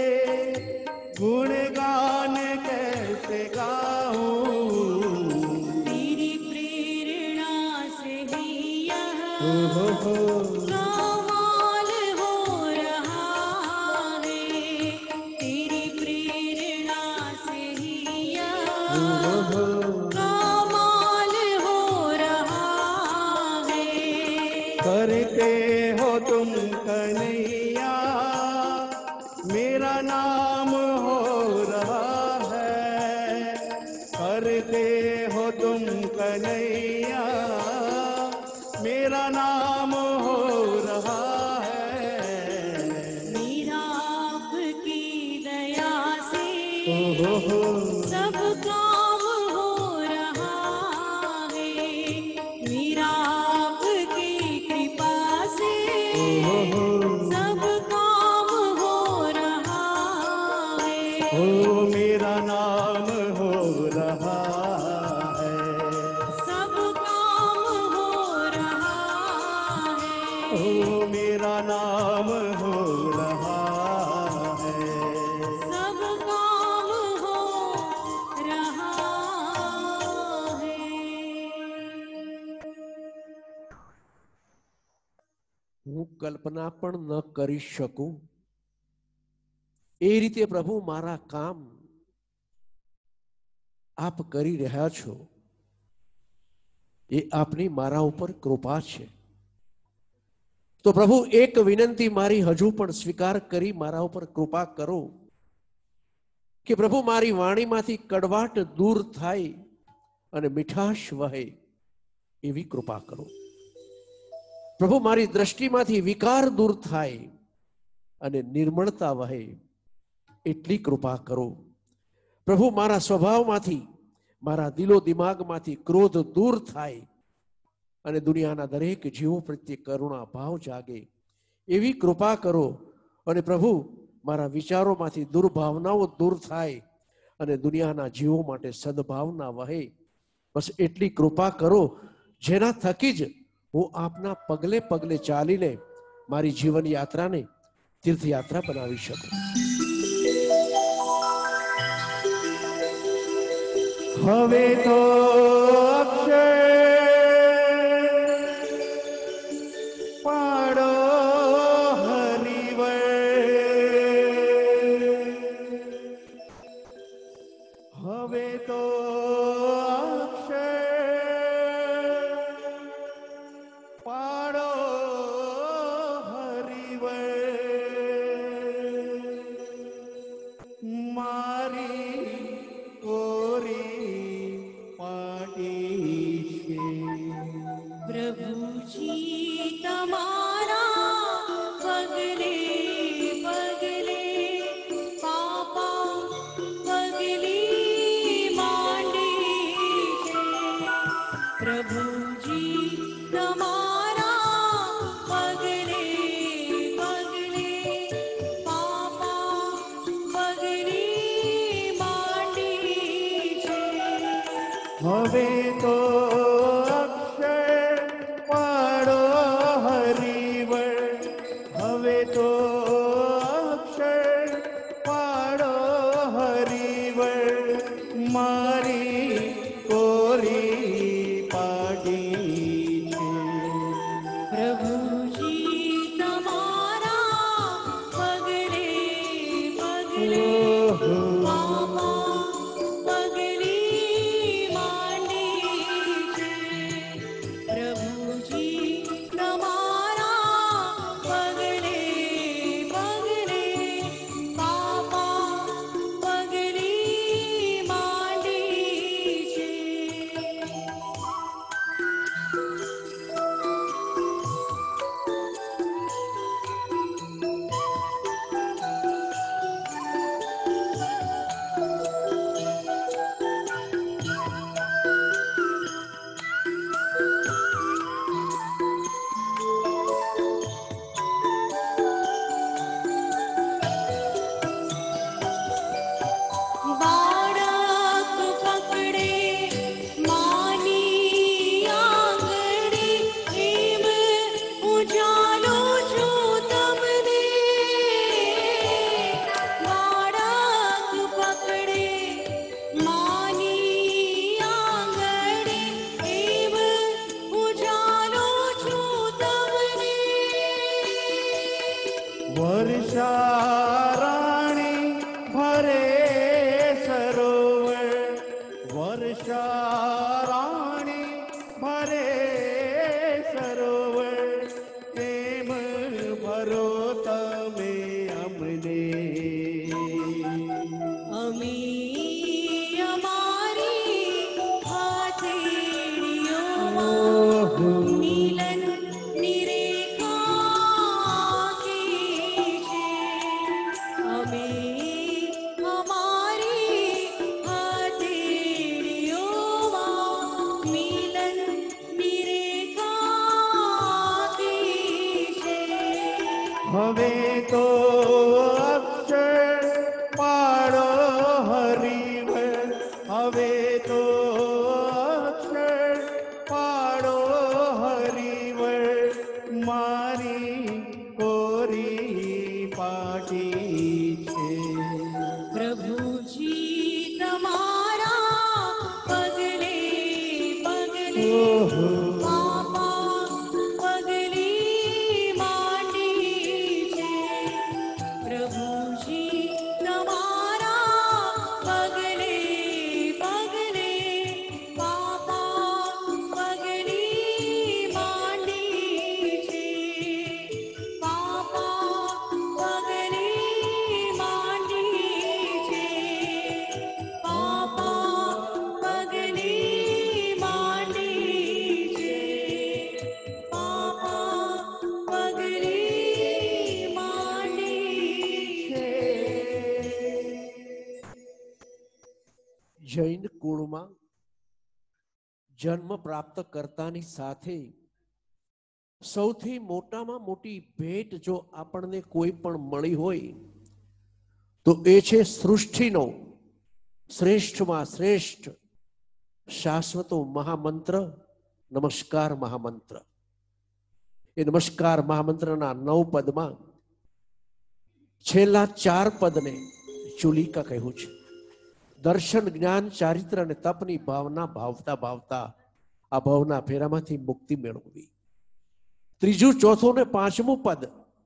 गुणगान कैसे गाऊं। तेरी प्रेरणा से ही यह हो हो हो कमाल हो रहा है। तेरी प्रेरणा से ही यह हो हो कमाल हो रहा है। करते हो तुम कन्हैया, मेरा नाम हो रहा है। करते हो तुम कन्हैया, मेरा नाम हो रहा है। मेरा आपकी दया से ओ हो हो सब काम हो रहा है। मेरा आपकी कृपा से ओ हो हो सब काम हो रहा है। ओ मेरा नाम हो रहा है। सब काम हो रहा है। ओ मेरा नाम हो रहा है। सब काम हो रहा है। હું કલ્પના પણ ન કરી શકું એ રીતે પ્રભુ મારા કામ આપ કરી રહ્યા છો. એ આપની મારા ઉપર કૃપા છે. તો પ્રભુ એક વિનંતી મારી હજુ પણ સ્વીકાર કરી મારા ઉપર કૃપા કરો કે પ્રભુ મારી વાણીમાંથી કડવાટ દૂર થાય અને મીઠાશ વહે એવી કૃપા કરો. પ્રભુ મારી દ્રષ્ટિમાંથી વિકાર દૂર થાય અને નિર્મળતા વહે એટલી કૃપા કરો. પ્રભુ મારા સ્વભાવમાંથી મારા દિલો દિમાગમાંથી ક્રોધ દૂર થાય અને દુનિયાના દરેક જીવો પ્રત્યે કરુણા ભાવ જાગે એવી કૃપા કરો. અને પ્રભુ મારા વિચારોમાંથી દુર્ભાવનાઓ દૂર થાય અને દુનિયાના જીવો માટે સદભાવના વહે. બસ એટલી કૃપા કરો જેના થકી જ હું આપના પગલે પગલે ચાલીને મારી જીવન યાત્રાને તીર્થયાત્રા બનાવી શકું. હવે તો અક્ષય પાડો હરિવર, હવે તો અક્ષય પાડો હરિવર. મારી કોરી પાટી છે. પ્રભુજી તમારા પગલે પગલે પાપા પગલી માંડી છે. પ્રભુજી તમારા પગલે પગલે પાપા પગલી માંડી છે. હવે તો અક્ષય પાડો હરિવર, હવે તો અક્ષય પાડો હરિવર. મારી કોરી પાડી છે. પ્રભુજી તમારા પગલે પગલે ઓહો. પાપા પગલી માંડી છે. પ્રભુજી તમારા પગલે પગલે પાપા પગલી માંડી વર્ષા રાણી ભરે સરોવર એમ ભરો તમે અમને અમે અમારી હાથેળીઓમાં મિલન નિરેખા કી છે. અમે અમારી હાથેળીઓમાં મિલન નિરેખા કી છે. હવે તો અક્ષર પાડો હરિવર હવે તો અક્ષર પાડો હરિવર મારી કોરી પાટી છે. પ્રભુજી તમારા પગલે પગલે ઓહો. પાપા પગલી માંડી છે. પ્રભુજી તમારા પગલે પગલે પાપા પગલી માંડી છે. પાપા પગલી માંડી છે. પાપા પગલી માંડી છે. પાપા પગલી માંડી છે. જૈન કુળમાં જન્મ પ્રાપ્ત કરતાની સાથે સૌથી મોટામાં મોટી ભેટ જો આપણને કોઈ પણ મળી હોય તો એ છે સૃષ્ટિનો શ્રેષ્ઠમાં શ્રેષ્ઠ શાશ્વતો મહામંત્ર નમસ્કાર મહામંત્ર. એ નમસ્કાર મહામંત્રના નવ પદમાં છેલ્લા ચાર પદને ચુલિકા કહ્યું છે. દર્શન જ્ઞાન ચારિત્ર અને તપની ભાવના ભાવતા ભાવતા આ ભાવના ફેરામાંથી મુક્તિ મેળવવી. ત્રીજું ચોથું ને પાંચમું પદ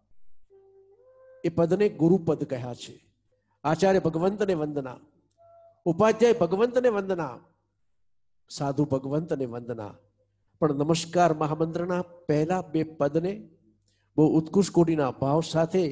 એ પદને ગુરુપદ કહ્યા છે. આચાર્ય ભગવંતને વંદના, ઉપાધ્યાય ભગવંતને વંદના, સાધુ ભગવંતને વંદના. પણ નમસ્કાર મહામંત્રના પહેલા બે પદને બહુ ઉત્કૃષ્ટ કોટીના ભાવ સાથે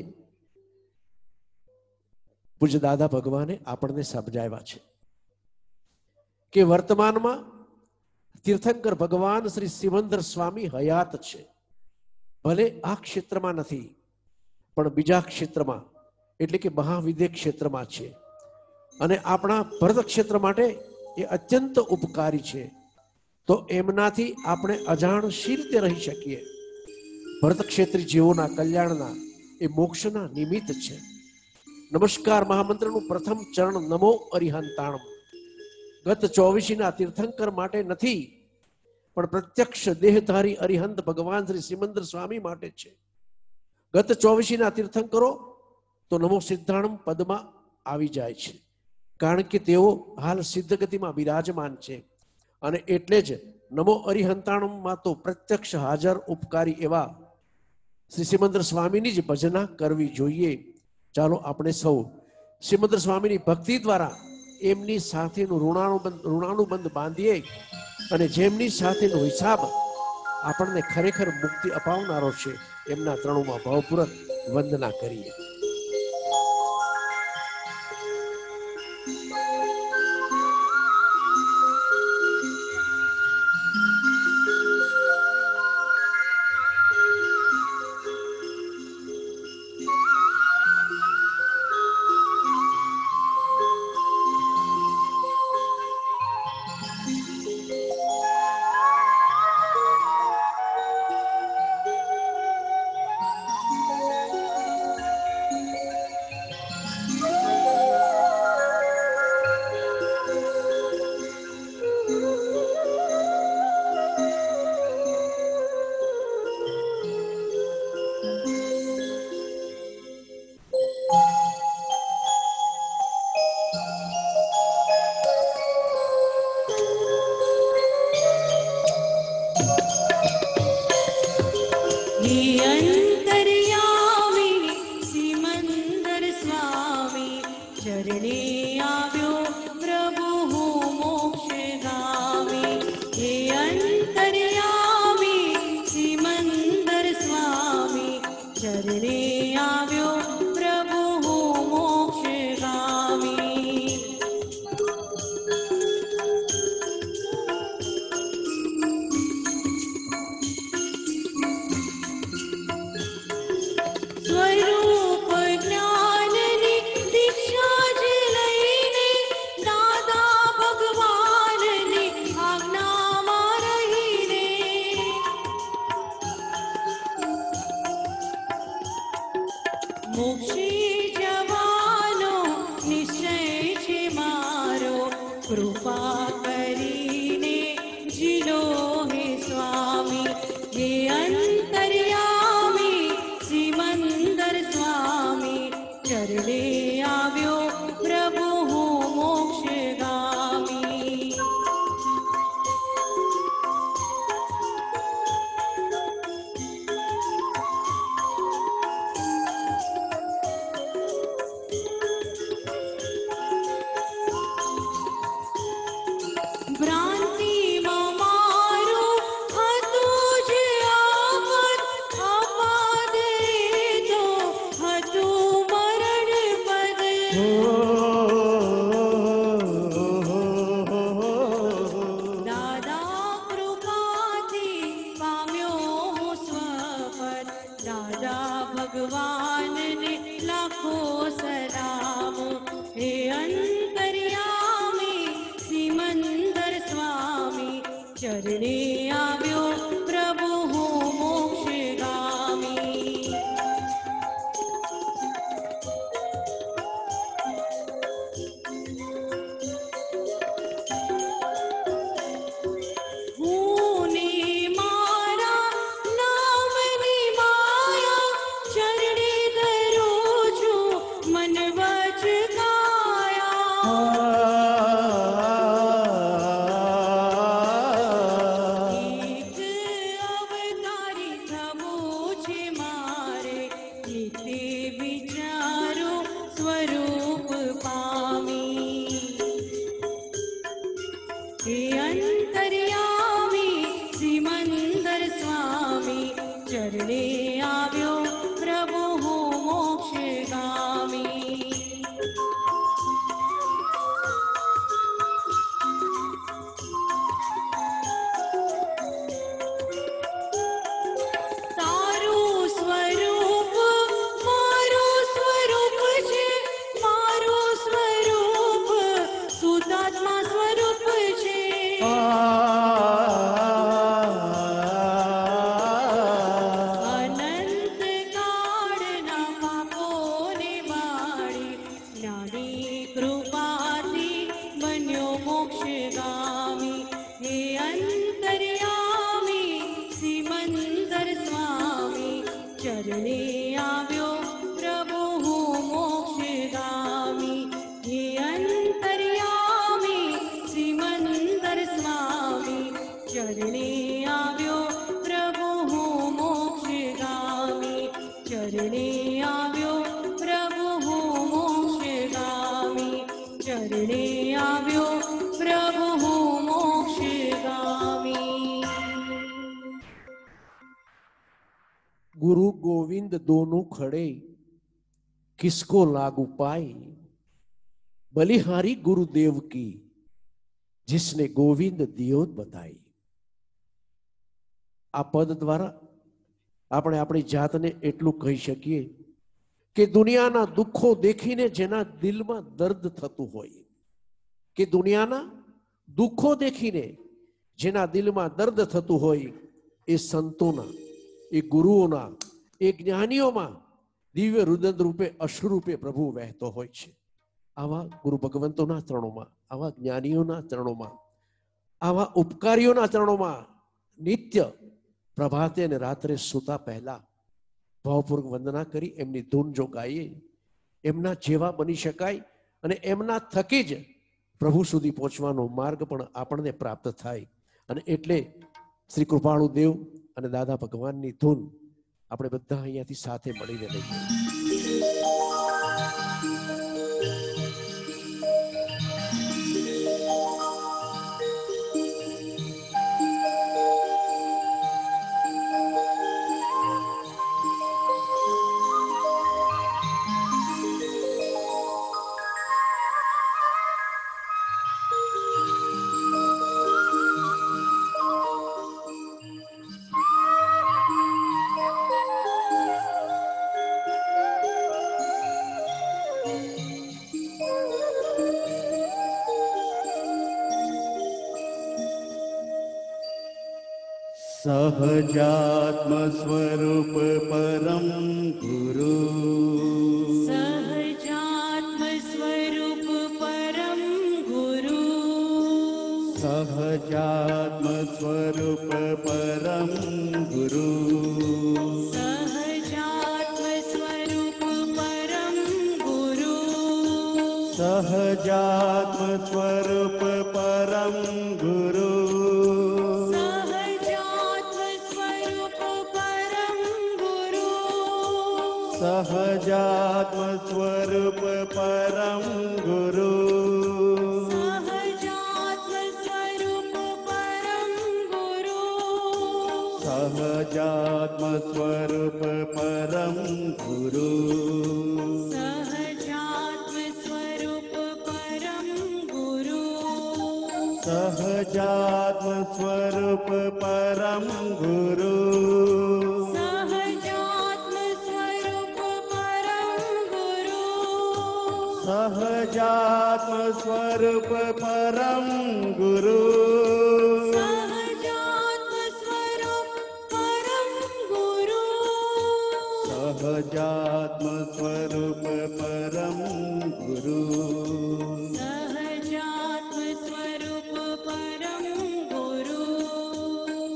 પૂજ્ય દાદા ભગવાને આપણને સમજાવ્યા છે કે વર્તમાનમાં તીર્થંકર ભગવાન શ્રી સિમંદર સ્વામી હયાત છે. ભલે આ ક્ષેત્રમાં નથી પણ બીજા ક્ષેત્રમાં એટલે કે મહાવિદ્ય ક્ષેત્રમાં છે અને આપણા ભરત ક્ષેત્ર માટે એ અત્યંત ઉપકારી છે. તો એમનાથી આપણે અજાણ શી રીતે રહી શકીએ? ભરત ક્ષેત્રી જીવોના કલ્યાણના એ મોક્ષના નિમિત્ત છે. નમસ્કાર મહામંત્રનું પ્રથમ ચરણ નમો અરિહંતાણમ ગત ચોવીસીના તીર્થંકર માટે નથી પણ પ્રત્યક્ષ દેહધારી અરિહંત ભગવાન શ્રી સિમંદર સ્વામી માટે છે. ગત ચોવીસીના તીર્થંકરો તો નમો સિદ્ધાણમ પદમાં આવી જાય છે કારણ કે તેઓ હાલ સિદ્ધ ગતિમાં બિરાજમાન છે અને એટલે જ નમો અરિહંતાણમમાં તો પ્રત્યક્ષ હાજર ઉપકારી એવા શ્રી સિમંદર સ્વામીની જ ભજના કરવી જોઈએ. ચાલો આપણે સૌ સિમંદર સ્વામીની ભક્તિ દ્વારા એમની સાથેનું ઋણાનુબંધ ઋણાનુબંધ બાંધીએ અને જેમની સાથેનો હિસાબ આપણને ખરેખર મુક્તિ અપાવનારો છે એમના ત્રણોમાં ભાવપૂર્વક વંદના કરીએ. ચરણે આવ્યો પ્રભુ હું મોક્ષગામી. હું ને મારા નામની માયા ચરણે ધરું છું મન વચ કાયા. એક અવતારી થવું છે મારે નિત્ય વિચારો સ્વરૂપ પામી. હે અંતર્યામી સિમંદર સ્વામી ચરણે આવ્યો પ્રભુ હું મોક્ષગામી. તારું સ્વરૂપ મારું સ્વરૂપ છે, મારું સ્વરૂપ શુદ્ધાત્મા સ્વરૂપ છે. અનંત કાળના પાપોને બાળી જ્ઞાની કૃપાથી બન્યો મોક્ષગામી. હે અંતર્યામી સિમંદર સ્વામી ચરણે આવ્યો પ્રભુ હું મોક્ષગામી. હે અંતર્યામી સિમંદર સ્વામી ચરણે આવ્યો પ્રભુ હું મોક્ષગામી. ચરણે આવ્યો પ્રભુ હું મોક્ષગામી. ચરણે આવ્યો પ્રભુ હું મોક્ષગામી. गुरु गोविंद दोनों खड़े किसको लागू पाए, बलिहारी गुरुदेव की जिसने गोविंद दियोत बताई. આ પદ દ્વારા આપણે આપણી જાતને એટલું કહી શકીએ કે દુનિયાના દુઃખો દેખીને જેના દિલમાં દર્દ થતું હોય, કે દુનિયાના દુઃખો દેખીને જેના દિલમાં દર્દ થતું હોય, એ સંતોના, એ ગુરુઓના, એ જ્ઞાનીઓમાં દિવ્ય રુદન રૂપે અશ્રુરૂપે પ્રભુ વહેતો હોય છે. આવા ગુરુ ભગવંતોના ચરણોમાં, આવા જ્ઞાનીઓના ચરણોમાં, આવા ઉપકારીઓના ચરણોમાં નિત્ય પ્રભાતે અને રાત્રે સૂતા પહેલા ભાવપૂર્વક વંદના કરી એમની ધૂન જો ગાઈએ, એમના જેવા બની શકાય અને એમના થકી જ પ્રભુ સુધી પહોંચવાનો માર્ગ પણ આપણને પ્રાપ્ત થાય. અને એટલે શ્રી કૃપાળુ દેવ અને દાદા ભગવાનની ધૂન આપણે બધા અહીંયાથી સાથે મળીને લઈએ. सहजात्म स्वरूप परम गुरु, सहजात्म स्वरूप परम गुरु, सहजात्म स्वरूप परम गुरु, सहजात्म स्वरूप परम गुरु, सहजात्म स्वरूप परम गुरु, सहजात्म स्वरूप परम गुरु, सहजात्म स्वरूप परम गुरु, सहजात्म स्वरूप परम गुरु, सहजात्म स्वरूप परम गुरु, सहजात्म स्वरूप परम गुरु, सहजात्म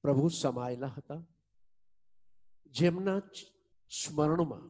પ્રભુ સમાયેલા હતા, જેમના સ્મરણમાં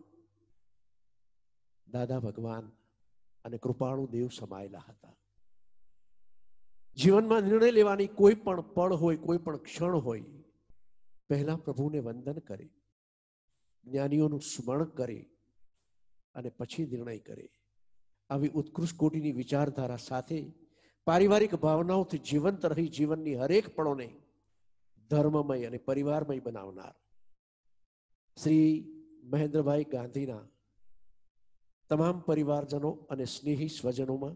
દાદા ભગવાન અને કૃપાળુ દેવ સમાયેલા હતા. જીવનમાં નિર્ણય લેવાની કોઈ પણ પળ હોય, કોઈ પણ ક્ષણ હોય, પહેલા પ્રભુને વંદન કરે, જ્ઞાનીઓનું સ્મરણ કરે અને પછી નિર્ણય કરે. આવી ઉત્કૃષ્ટ કોટીની વિચારધારા સાથે પારિવારિક ભાવનાઓથી જીવંત રહી જીવનની હરેક પળોને ધર્મમય અને પરિવારમય બનાવનાર શ્રી મહેન્દ્રભાઈ ગાંધીના તમામ પરિવારજનો અને સ્નેહી સ્વજનોમાં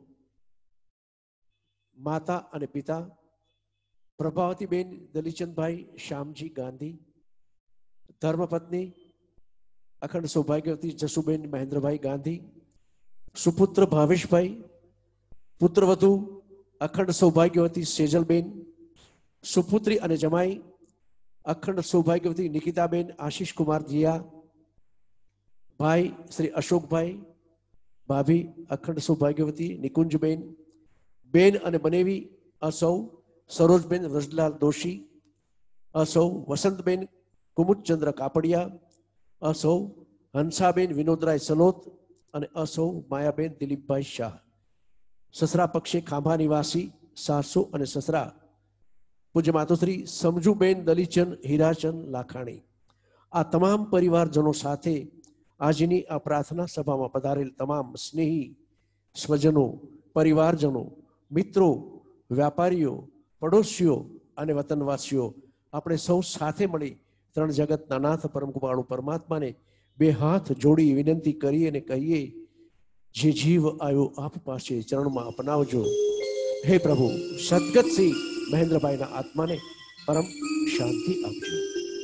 માતા અને પિતા પ્રભાવતીબેન દલીચંદભાઈ શ્યામજી ગાંધી, ધર્મપત્ની અખંડ સૌભાગ્યવતી જસુબેન મહેન્દ્રભાઈ ગાંધી, સુપુત્ર ભાવેશભાઈ, પુત્રવધુ અખંડ સૌભાગ્યવતી સેજલબેન, સુપુત્રી અને જમાઈ અખંડ સૌભાગ્યવતી નિકિતાબેન આશીષ કુમાર જીયા, ભાઈ શ્રી અશોકભાઈ, ભાભી અખંડ સૌભાગ્યવતી નિકુંજબેન, બેન અને બનેવી અસૌ સરોજબેન રજલાલ દોશી, અસૌ વસંતબેન કુમુદચંદ્ર કાપડિયા, અસૌ હંસાબેન વિનોદરાય સલોત અને અસૌ માયાબેન દિલીપભાઈ શાહ. સસરા પક્ષે ખાંભા નિવાસી સાસુ અને સસરા પૂજ્ય માતુશ્રી સમજુબેન દલીચંદ હીરાચંદ લાખાણી. આ તમામ પરિવારજનો સાથે આજની આ પ્રાર્થના સભામાં પધારેલ તમામ સ્નેહી સ્વજનો, પરિવારજનો, મિત્રો, વ્યાપારીઓ, પડોશીઓ અને વતનવાસીઓ, આપણે સૌ સાથે મળી ત્રણ જગતના નાથ પરમ કૃપાળુ પરમાત્માને બે હાથ જોડી વિનંતી કરીએ અને કહીએ, જે જીવ આવ્યો આપ પાસે ચરણમાં અપનાવજો. હે પ્રભુ, સદગતસિંહ મહેન્દ્રભાઈના આત્માને પરમ શાંતિ આપજો.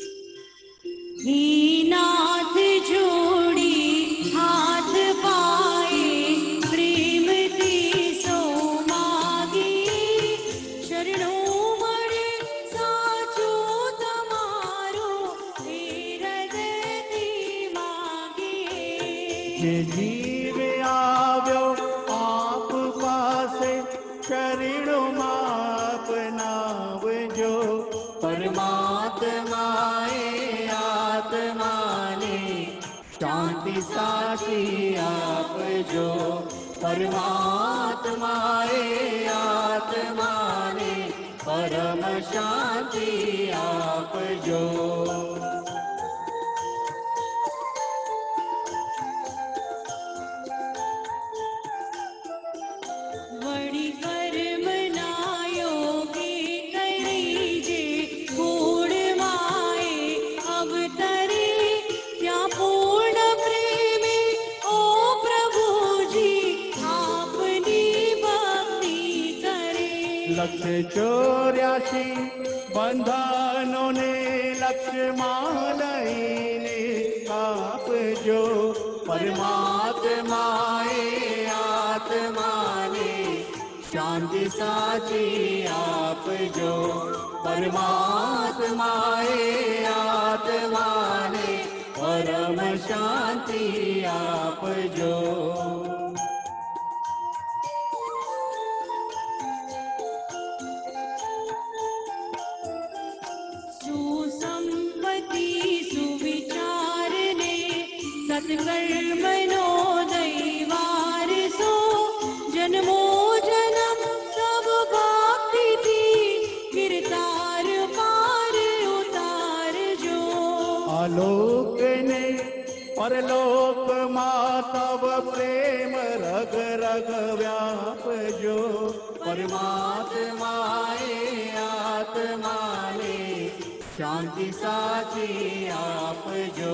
નાથ જોડી હાથ પાએ પ્રેમથી સૌ માગી, શરણો મળે સાચો તમારો હૃદયથી માગીએ. જે જીવ આવ્યો આપ પાસે શરણોમાં અપનાવજો. પરમાત્માએ આત્માને શાંતિ સાચી આપજો. પરમાત્માએ આત્માને પરમ શાંતિ આપજો. વળી કર્મના યોગી કરી જે ગુણમાએ અવતરી, ત્યાં પૂર્ણ પ્રેમે ઓ પ્રભુજી આપની ભક્તિ કરે. લક્ષ ચોર્યાસી બંધનોને લક્ષ્યમાં લઈને કાપજો. પરમાત્માએ આત્માને શાંતિ સાચી આપજો. પરમાત્માએ આત્માને પરમ શાંતિ આપજો. સુસંપત્તિ સુવિચારને સત્કર્મનો દૈવારસો, જન્મો જન્મ તબ ભક્તિથી ગિરતાર પાર ઉતારજો. આલોકને પરલોકમાં તવ પ્રેમ રગ રગ વ્યાપજો. પરમાત્માએ આત્માને શાંતિ સાચી આપજો.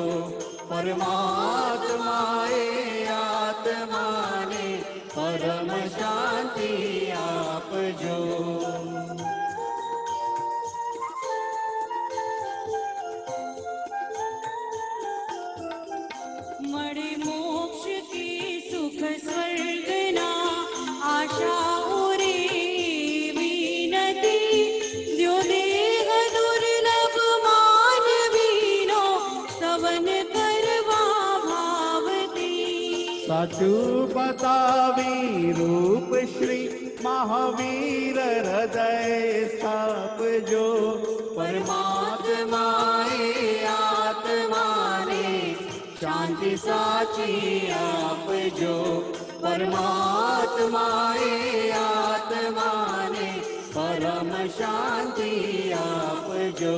પરમાત્માએ આત્માને પરમ શાંતિ આપજો. મળે મોક્ષ કે સુખ સ્વર્ગના આશાઓ રે વિનતી, દ્યો દેહ દુર્લભ માનવીનો સ્તવન કરવા ભાવતી. સાચું બતાવી રૂપ શ્રી મહાવીર હૃદય સ્થાપજો. પરમાત્મા સાચી આપજો, પરમાત્માએ આત્માને પરમ શાંતિ આપજો.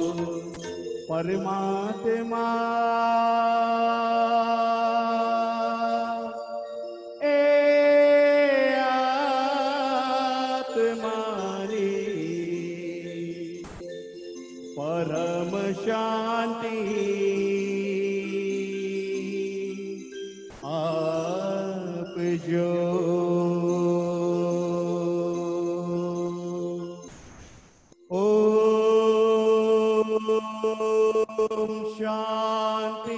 પરમાત્મા એ આત્માની પરમ શાંતિ આપજો. ઓમ શાંતિ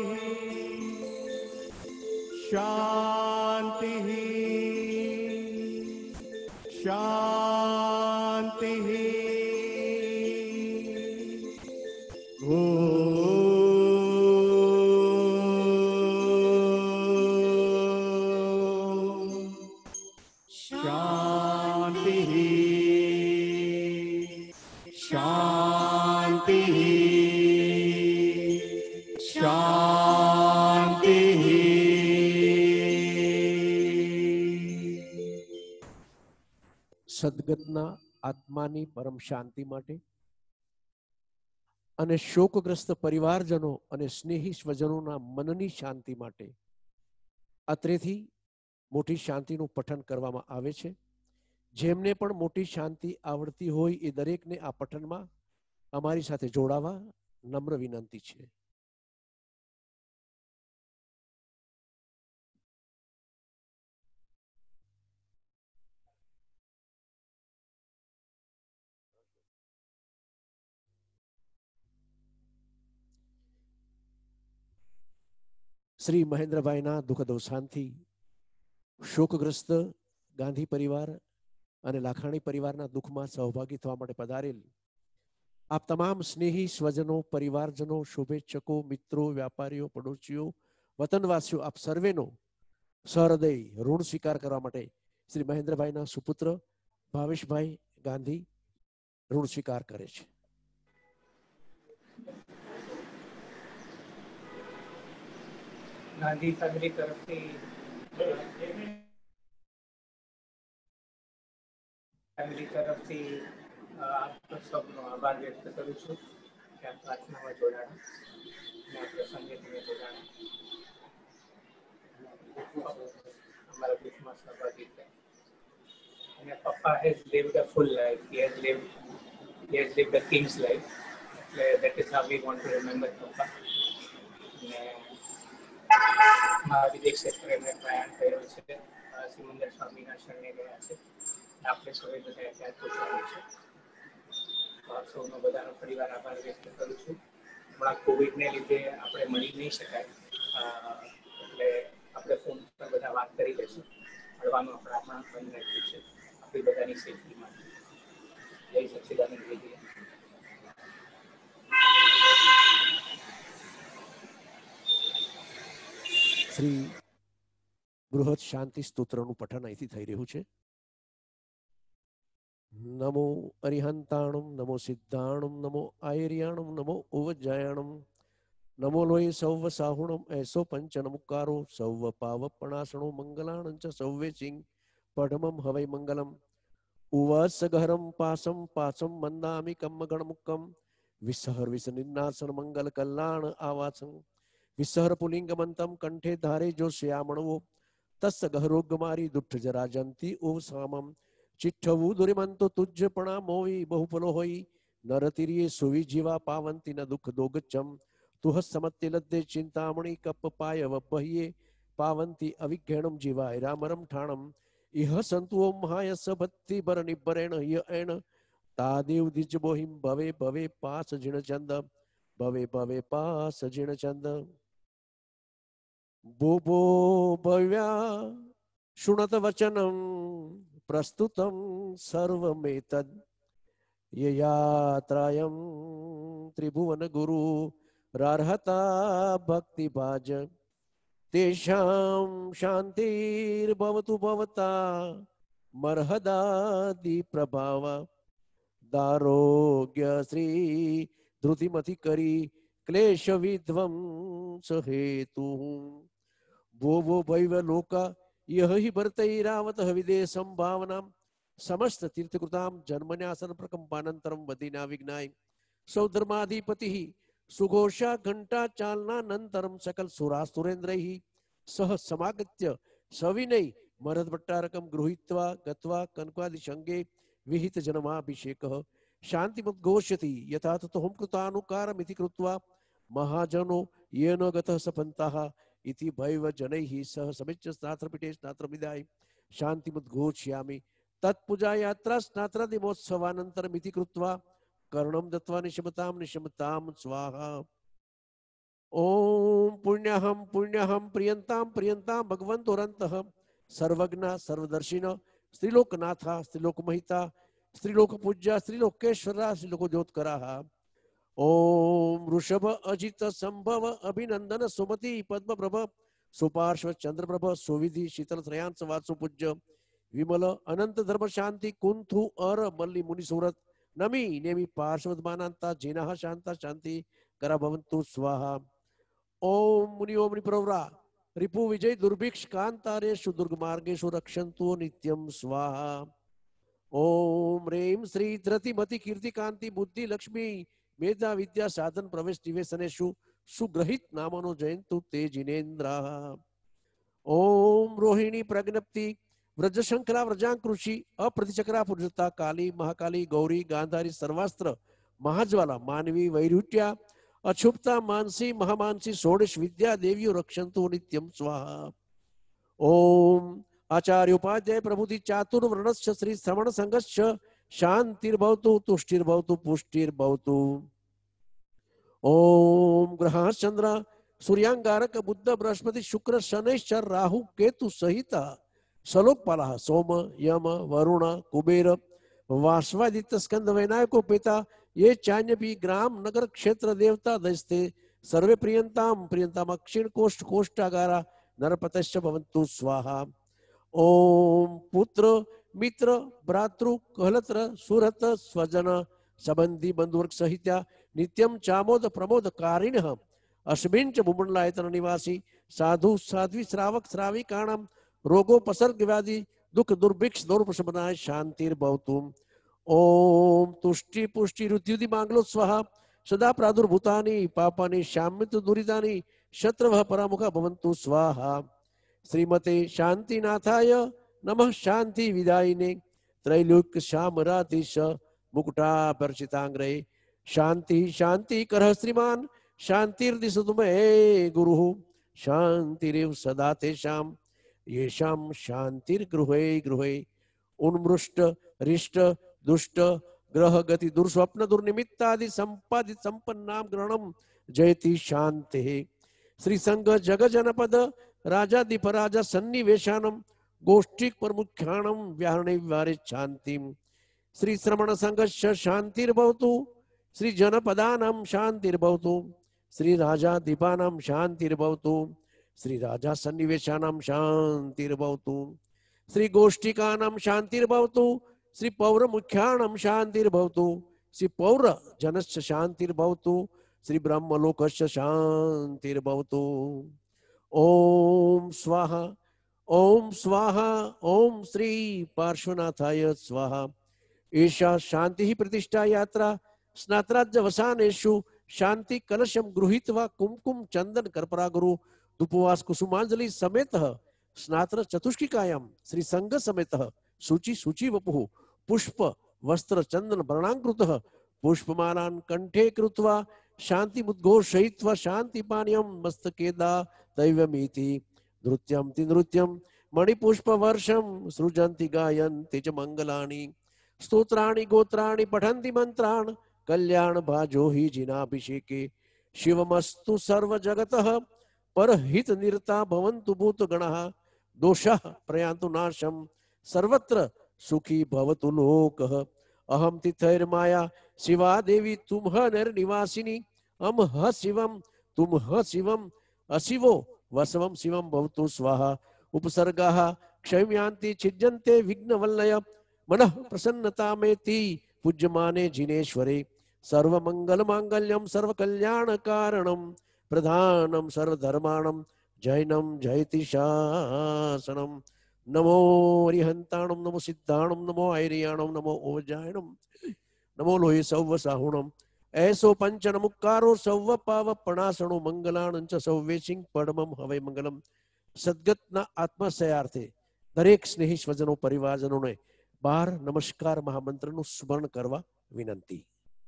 શાંતિ શાંતિ. શાંતિ શાંતિ શાંતિ. સદગતના આત્માની પરમ શાંતિ માટે અને શોકગ્રસ્ત પરિવારજનો અને સ્નેહી સ્વજનોના મનની શાંતિ માટે અત્રેથી મોટી શાંતિનું પઠન કરવામાં આવે છે. જેમને પણ મોટી શાંતિ આવડતી હોય એ દરેકને આ પઠનમાં અમારી સાથે જોડાવા નમ્ર વિનંતી છે. શ્રી મહેન્દ્રભાઈના દુઃખદ અવસાનથી શોકગ્રસ્ત ગાંધી પરિવાર અને લાખાણી પરિવારના દુઃખમાં સહભાગી થવા માટે પધારેલ આપ તમામ સ્નેહી સ્વજનો, પરિવારજનો, શુભેચ્છકો, મિત્રો, વ્યાપારીઓ, પડોશીઓ, વતનવાસીઓ આપ સર્વેનો સહૃદય ઋણ સ્વીકાર કરવા માટે શ્રી મહેન્દ્રભાઈના સુપુત્ર ભાવેશભાઈ ગાંધી ઋણ સ્વીકાર કરે છે. ગાંધી ફેમિલી તરફથી ફેમિલી તરફથી આપ સૌનો આભાર વ્યક્ત કરું છું કે આપ પ્રાર્થનામાં જોડાણા અને આ પ્રસંગે તમે જોડાણા અમારા દુઃખમાં સહભાગી થયા. અને પપ્પા has lived a full life. He has lived he has lived a king's life. એટલે that is how we want to remember પપ્પા. અને મહાવિદ્ય ક્ષેત્રે એમને પ્રયાણ કર્યો છે. સિમંદર સ્વામીના શરણે ગયા છે. આપણે સૌએ બધા ત્યાં પહોંચવાનું છે. સૌનો બધાનો પરિવાર આભાર વ્યક્ત કરું છું. હમણાં કોવિડને લીધે આપણે મળી નહીં શકાય, એટલે આપણે ફોન પર બધા વાત કરી લઈશું. મળવાનું આપણે આપણા બંધ રાખ્યું છે આપણી બધાની સેફટી માટે. જય સચ્ચિદાનંદ વિદ્યા. શ્રી બૃહદ શાંતિ સ્તોત્રનું પઠન અહીંથી થઈ રહ્યું છે. નમો અરિહંતાણમ, નમો સિદ્ધાણમ, નમો આયર્યાણમ, નમો ઉવજ્જાયણમ, નમો લોય સૌવ સાહુણમ એસો પંચનમુકારો સૌવ પાવપણાસણો મંગલાણં ચ સૌવે સિંહ પડમમ હવૈ મંગલમ. ઉવાસ ગહરમ પાસમ પાસમ મંદામિ કમ્મ ગણમુક્કમ વિસહર વિસનિન્નાસન મંગલ કલ્યાણ આવાસમ. વિસહર પુલિંગમંતમ કંઠે ધારે જો શ્યામણવો તસ્સ ગહરોગમારી દુઠ્ઠ જરા જંતી ઓ સામમ. ચિઠ્ઠવું દુરિમંતો તુજ્જપણા મોવી બહુપલો હોઈ નરતિરિયે સુવી જીવા પાવંતી ન દુઃખ દોગચ્છમ. તુહ સમત્ય લદ્દે ચિંતામણી કપ પાય વપહ્યે પાવંતી અવિઘ્યણમ જીવાય રામરમ ઠાણમ. ઇહ સંતુઓ મહાયસ ભક્તિ બર નિબ્બરેણ ય એણ તાદેવ દિજ બોહિમ ભવે ભવે પાસ જીણ ચંદ ભવે ભવે પાસ જીણ ચંદ. ભૂભો ભવ્યા શુણત વચનમ પ્રસ્તુતમ સર્વમેતદ યયાત્રાયમ ત્રિભુવન ગુરુ રારહતા ભક્તિ ભાજ તેષાં શાંતિર્ભવતુ ભવતા મરહદાદિ પ્રભાવ. દારોગ્ય શ્રી ધૃતિમતિ કરી ક્લેશ વિધ્વંસ હેતુ भो वो भैव लोका यह हि भरतैरावत हविदे संभावनां समस्त तीर्थकृतां जन्मन्यासन प्रकंपानंतरम वदिना विघ्नाय सौधर्माधिपति सुघोषा घंटा चालनानंतरम सकल सुरासुरेन्द्रैः सह समागत्य सविनय मरद्भट्टारकं गृहीत्वा गत्वा कनकादिशंगे विहित जन्माभिषेकः शांतिमुद्घोषयति यथा ततो कृतानुकारमिति कृत्वा महाजनो येन गतः सपन्ताः इति भैव जनैः सह समिच्य स्नात्रपीठे स्नात्रविदाय शान्तिमुद्घोषयामि तत्पूजा यात्रा स्नात्रादिमोत्सवानन्तरम् इति कृत्वा कर्णं दत्वा निशमतां निशमतां स्वाहा। ओम पुण्यहं पुण्यहं प्रियंतां प्रियंतां भगवन्तोरन्तः सर्वज्ञ सर्वदर्शिन स्त्रीलोकनाथा स्त्रीलोकमहिता स्त्रीलोकपूज्या स्त्रीलोकेश्वरा स्त्रीलोकज्योत्कराः। ओम ऋषभ अजित संभव अभिनंदन सुमति पद्मप्रभ सुपार्श्व चंद्रप्रभ सुविधि शीतल त्रयांश वासु पूज्य विमल अनंत धर्म शांति कुंथु अर मल्ली मुनि सूरत नमी नेमि पार्श्वदमानांता जिनः शांता शांति करा भवन्तु स्वाहा। ओम मुनि ओम प्रवरा रिपु विजय दुर्भिक्ष कांतारेषु दुर्ग मार्गेषु रक्षन्तु नित्यं स्वाहा। ओम रेम श्री धृतिमति कीर्ति कांति बुद्धि लक्ष्मी मेधा विद्या साधन प्रवेश निवेशनेषु सुग्रहित नामनो जयन्तु ते जिनेन्द्राः। ओम रोहिणी प्रज्ञप्ति व्रजशंकरा व्रजांकृषि अप्रतिचक्रा पुरुषता काली महाकाली गौरी गांधारी सर्वास्त्र महाज्वाला मानवी वैरुट्या अक्षुप्ता मानसी महामानसी षोडश विद्या देवियो रक्षन्तु नित्यं स्वाहा। ओम आचार्य उपाध्याय प्रभुति चातुर्वर्णस्य श्री श्रवण संघश्च शांतिर्भवतु तुष्टिर्भवतु पुष्टिर्भवतु। ओम ग्रह चंद्र सूर्यांगारक बुद्ध बृहस्पति शुक्र शनैश्चर राहु केतु सहित सलोकपालः सोम यम वरुण कुबेर वासवादित्य स्कंद वैनायको पिता ये चान्यपि ग्राम नगर क्षेत्र देवता दस्ते सर्वे प्रियंतां प्रियंताम अक्षिण कोष्ठ कोष्ठागारा नरपतश्च भवन्तु स्वाहा। ओम पुत्र मित्र भ्रातृ कहलत्र सुरत स्वजन संबंधी बंधुवर्ग सहित नित्यं चामोद प्रमोद कारिणः अस्मिन् च भूमंडलायतन निवासी साधु साध्वी श्रावक श्राविकाणां रोगोपसर्ग व्याधि दुख दुर्भिक्ष दौर्पशमनाय शांतिर्भवतु। ओम तुष्टि पुष्टि रुद्युति मांगलो स्वाहा सदा प्रादुर्भूतानि पापानि शाम्यत दुरितानि शत्रवः परामुखा भवन्तु स्वाहा। श्रीमते शांतिनाथाय नमः शांति विदायिने त्रैलोक्य शामराधीश मुकुटापर्चितांग्रे शांति शांति करः श्रीमान शांतिर्दिशतु मे गुरुः शांतिरेव सदा तेषां येषां शांतिर्गृहे गृहे उन्मृष्ट रिष्ट दुष्ट ग्रह गति दुर्स्वप्न दुर्निमित्तादि संपादित संपन्नां ग्रहणं जयति शांतिः। श्री संघ जग जनपद राजाधिपराजा सन्निवेशानं गोष्ठी प्रमुख्याणं व्याहरणे विवारे शांतिं। श्री श्रमण संघस्य शांतिर्भवतु श्री जनपदानां शांतिर्भवतु श्री राजाधिपानां शांतिर्भवतु श्री राजा सन्निवेशानां शांतिर्भवतु श्री गोष्ठिकानां शांतिर्भवतु श्री पौर मुख्यानां शांतिर्भवतु श्री पौर जनस्य शांतिर्भवतु श्री ब्रह्मलोकस्य शांतिर्भवतु। ओम स्वाहा ओम स्वाहा ओम श्री पार्श्वनाथाय स्वाहा। एषा शांति प्रतिष्ठा यात्रा स्नात्राज्य वसानेषु शांति कलशम गृहीत्वा कुमकुम चंदन कर्परागुरु उपवास कुसुमांजलि समेतः स्नात्र चतुष्किकायां श्री संघ समेतः शुचि शुचि वपुः पुष्प वस्त्र चंदन वर्णांकृतः पुष्पमालान् कंठे कृत्वा शांति मुद्घोषयित्वा शांति पानीयं मस्तकेदा दैवमीति नृत्यं ति नृत्यं मणिपुष्प वर्षं सृजन्ति गायन्ति च मंगलानि स्तोत्राणि गोत्राणि पठन्ति मंत्रान् कल्याण भाजो हि जिनाभिषेके शिवमस्तु सर्व जगतः परहित निरता भवन्तु भूतगणः दोषः प्रयान्तु नाशं सर्वत्र सुखी भवतु लोकः। अहं तिथैर्माया शिवा देवी तुम ह निर्निवासिनी अम ह शिवम तुम ह शिवम अशिवो वसवम शिवम भवतु स्वाहा। उपसर्गाः क्षयम्यान्ति छिद्यन्ते विघ्नवल्लय मनः प्रसन्नता मेति पूज्यमाने जिनेश्वरे सर्वमंगल मांगल्यम सर्वकल्याण कारणम प्रधानम सर्वधर्माणम જૈનમ જયતિ શાસનમ નમો હરિહંતાણમ નમો સિદ્ધાણમ નમો ઐરિયાણમ નમો ઓજાયણમ નમો લોહી સૌવ સાહુણમ એસો પંચન મુક્કારો સૌવ પાવ પણાસણો મંગલાણં ચ સૌવેશિંગ પડમમ હવે મંગલમ. સદગતના આત્મસયાર્થે દરેક સ્નેહી સ્વજનો પરિવારજનોને બાર નમસ્કાર મહામંત્રનું સ્મરણ કરવા વિનંતી.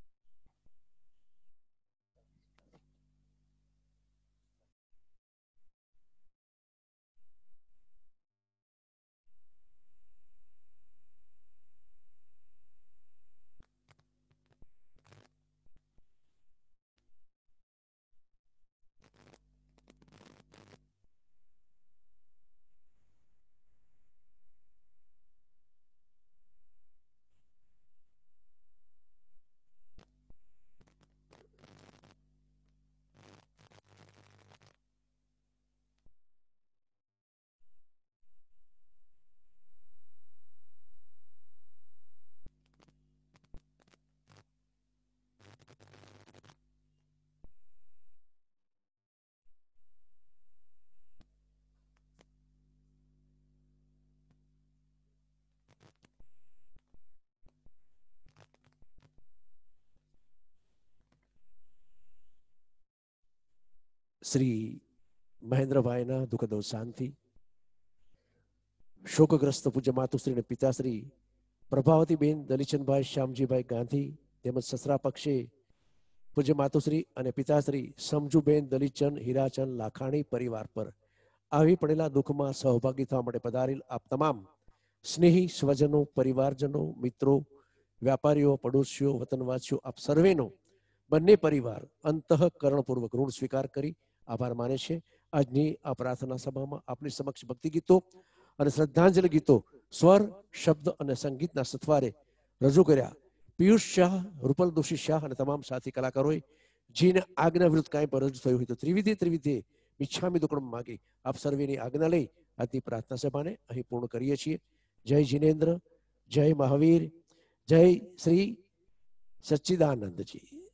શ્રી મહેન્દ્રભાઈના દુઃખદ અવસાનથી શોકગ્રસ્ત પૂજ્ય માતુશ્રી અને પિતાશ્રી પ્રભાવતીબેન દલીચંદભાઈ શ્યામજીભાઈ ગાંધી તેમજ સસરા પક્ષે પૂજ્ય માતુશ્રી અને પિતાશ્રી સમજુબેન દલીચંદ હીરાચંદ લાખાણી પરિવાર પર આવી પડેલા દુઃખમાં સહભાગી થવા માટે પધારેલ આપ તમામ સ્નેહી સ્વજનો, પરિવારજનો, મિત્રો, વ્યાપારીઓ, પડોશીઓ, વતનવાસીઓ આપ સર્વેનો બંને પરિવાર અંતઃકરણપૂર્વક ઋણ સ્વીકાર કરી આભાર માને છે. આજની આ પ્રાર્થના સભામાં આપની સમક્ષ ભક્તિ ગીતો અને શ્રદ્ધાંજલિ ગીતો સ્વર, શબ્દ અને સંગીતના સથવારે રજૂ કર્યા. પિયુષ શાહ, રૂપલ દોશી શાહ અને તમામ સાથી કલાકારોએ જેને આજ્ઞા વિરુદ્ધ કાંઈ પણ રજૂ થયું હોય તો ત્રિવિધે ત્રિવિધે મિચ્છામી દુક્કડમ માગી આપ સર્વેની આજ્ઞા લઈ આજની પ્રાર્થના સભાને અહીં પૂર્ણ કરીએ છીએ. જય જિનેન્દ્ર, જય મહાવીર, જય શ્રી સચ્ચિદાનંદજી.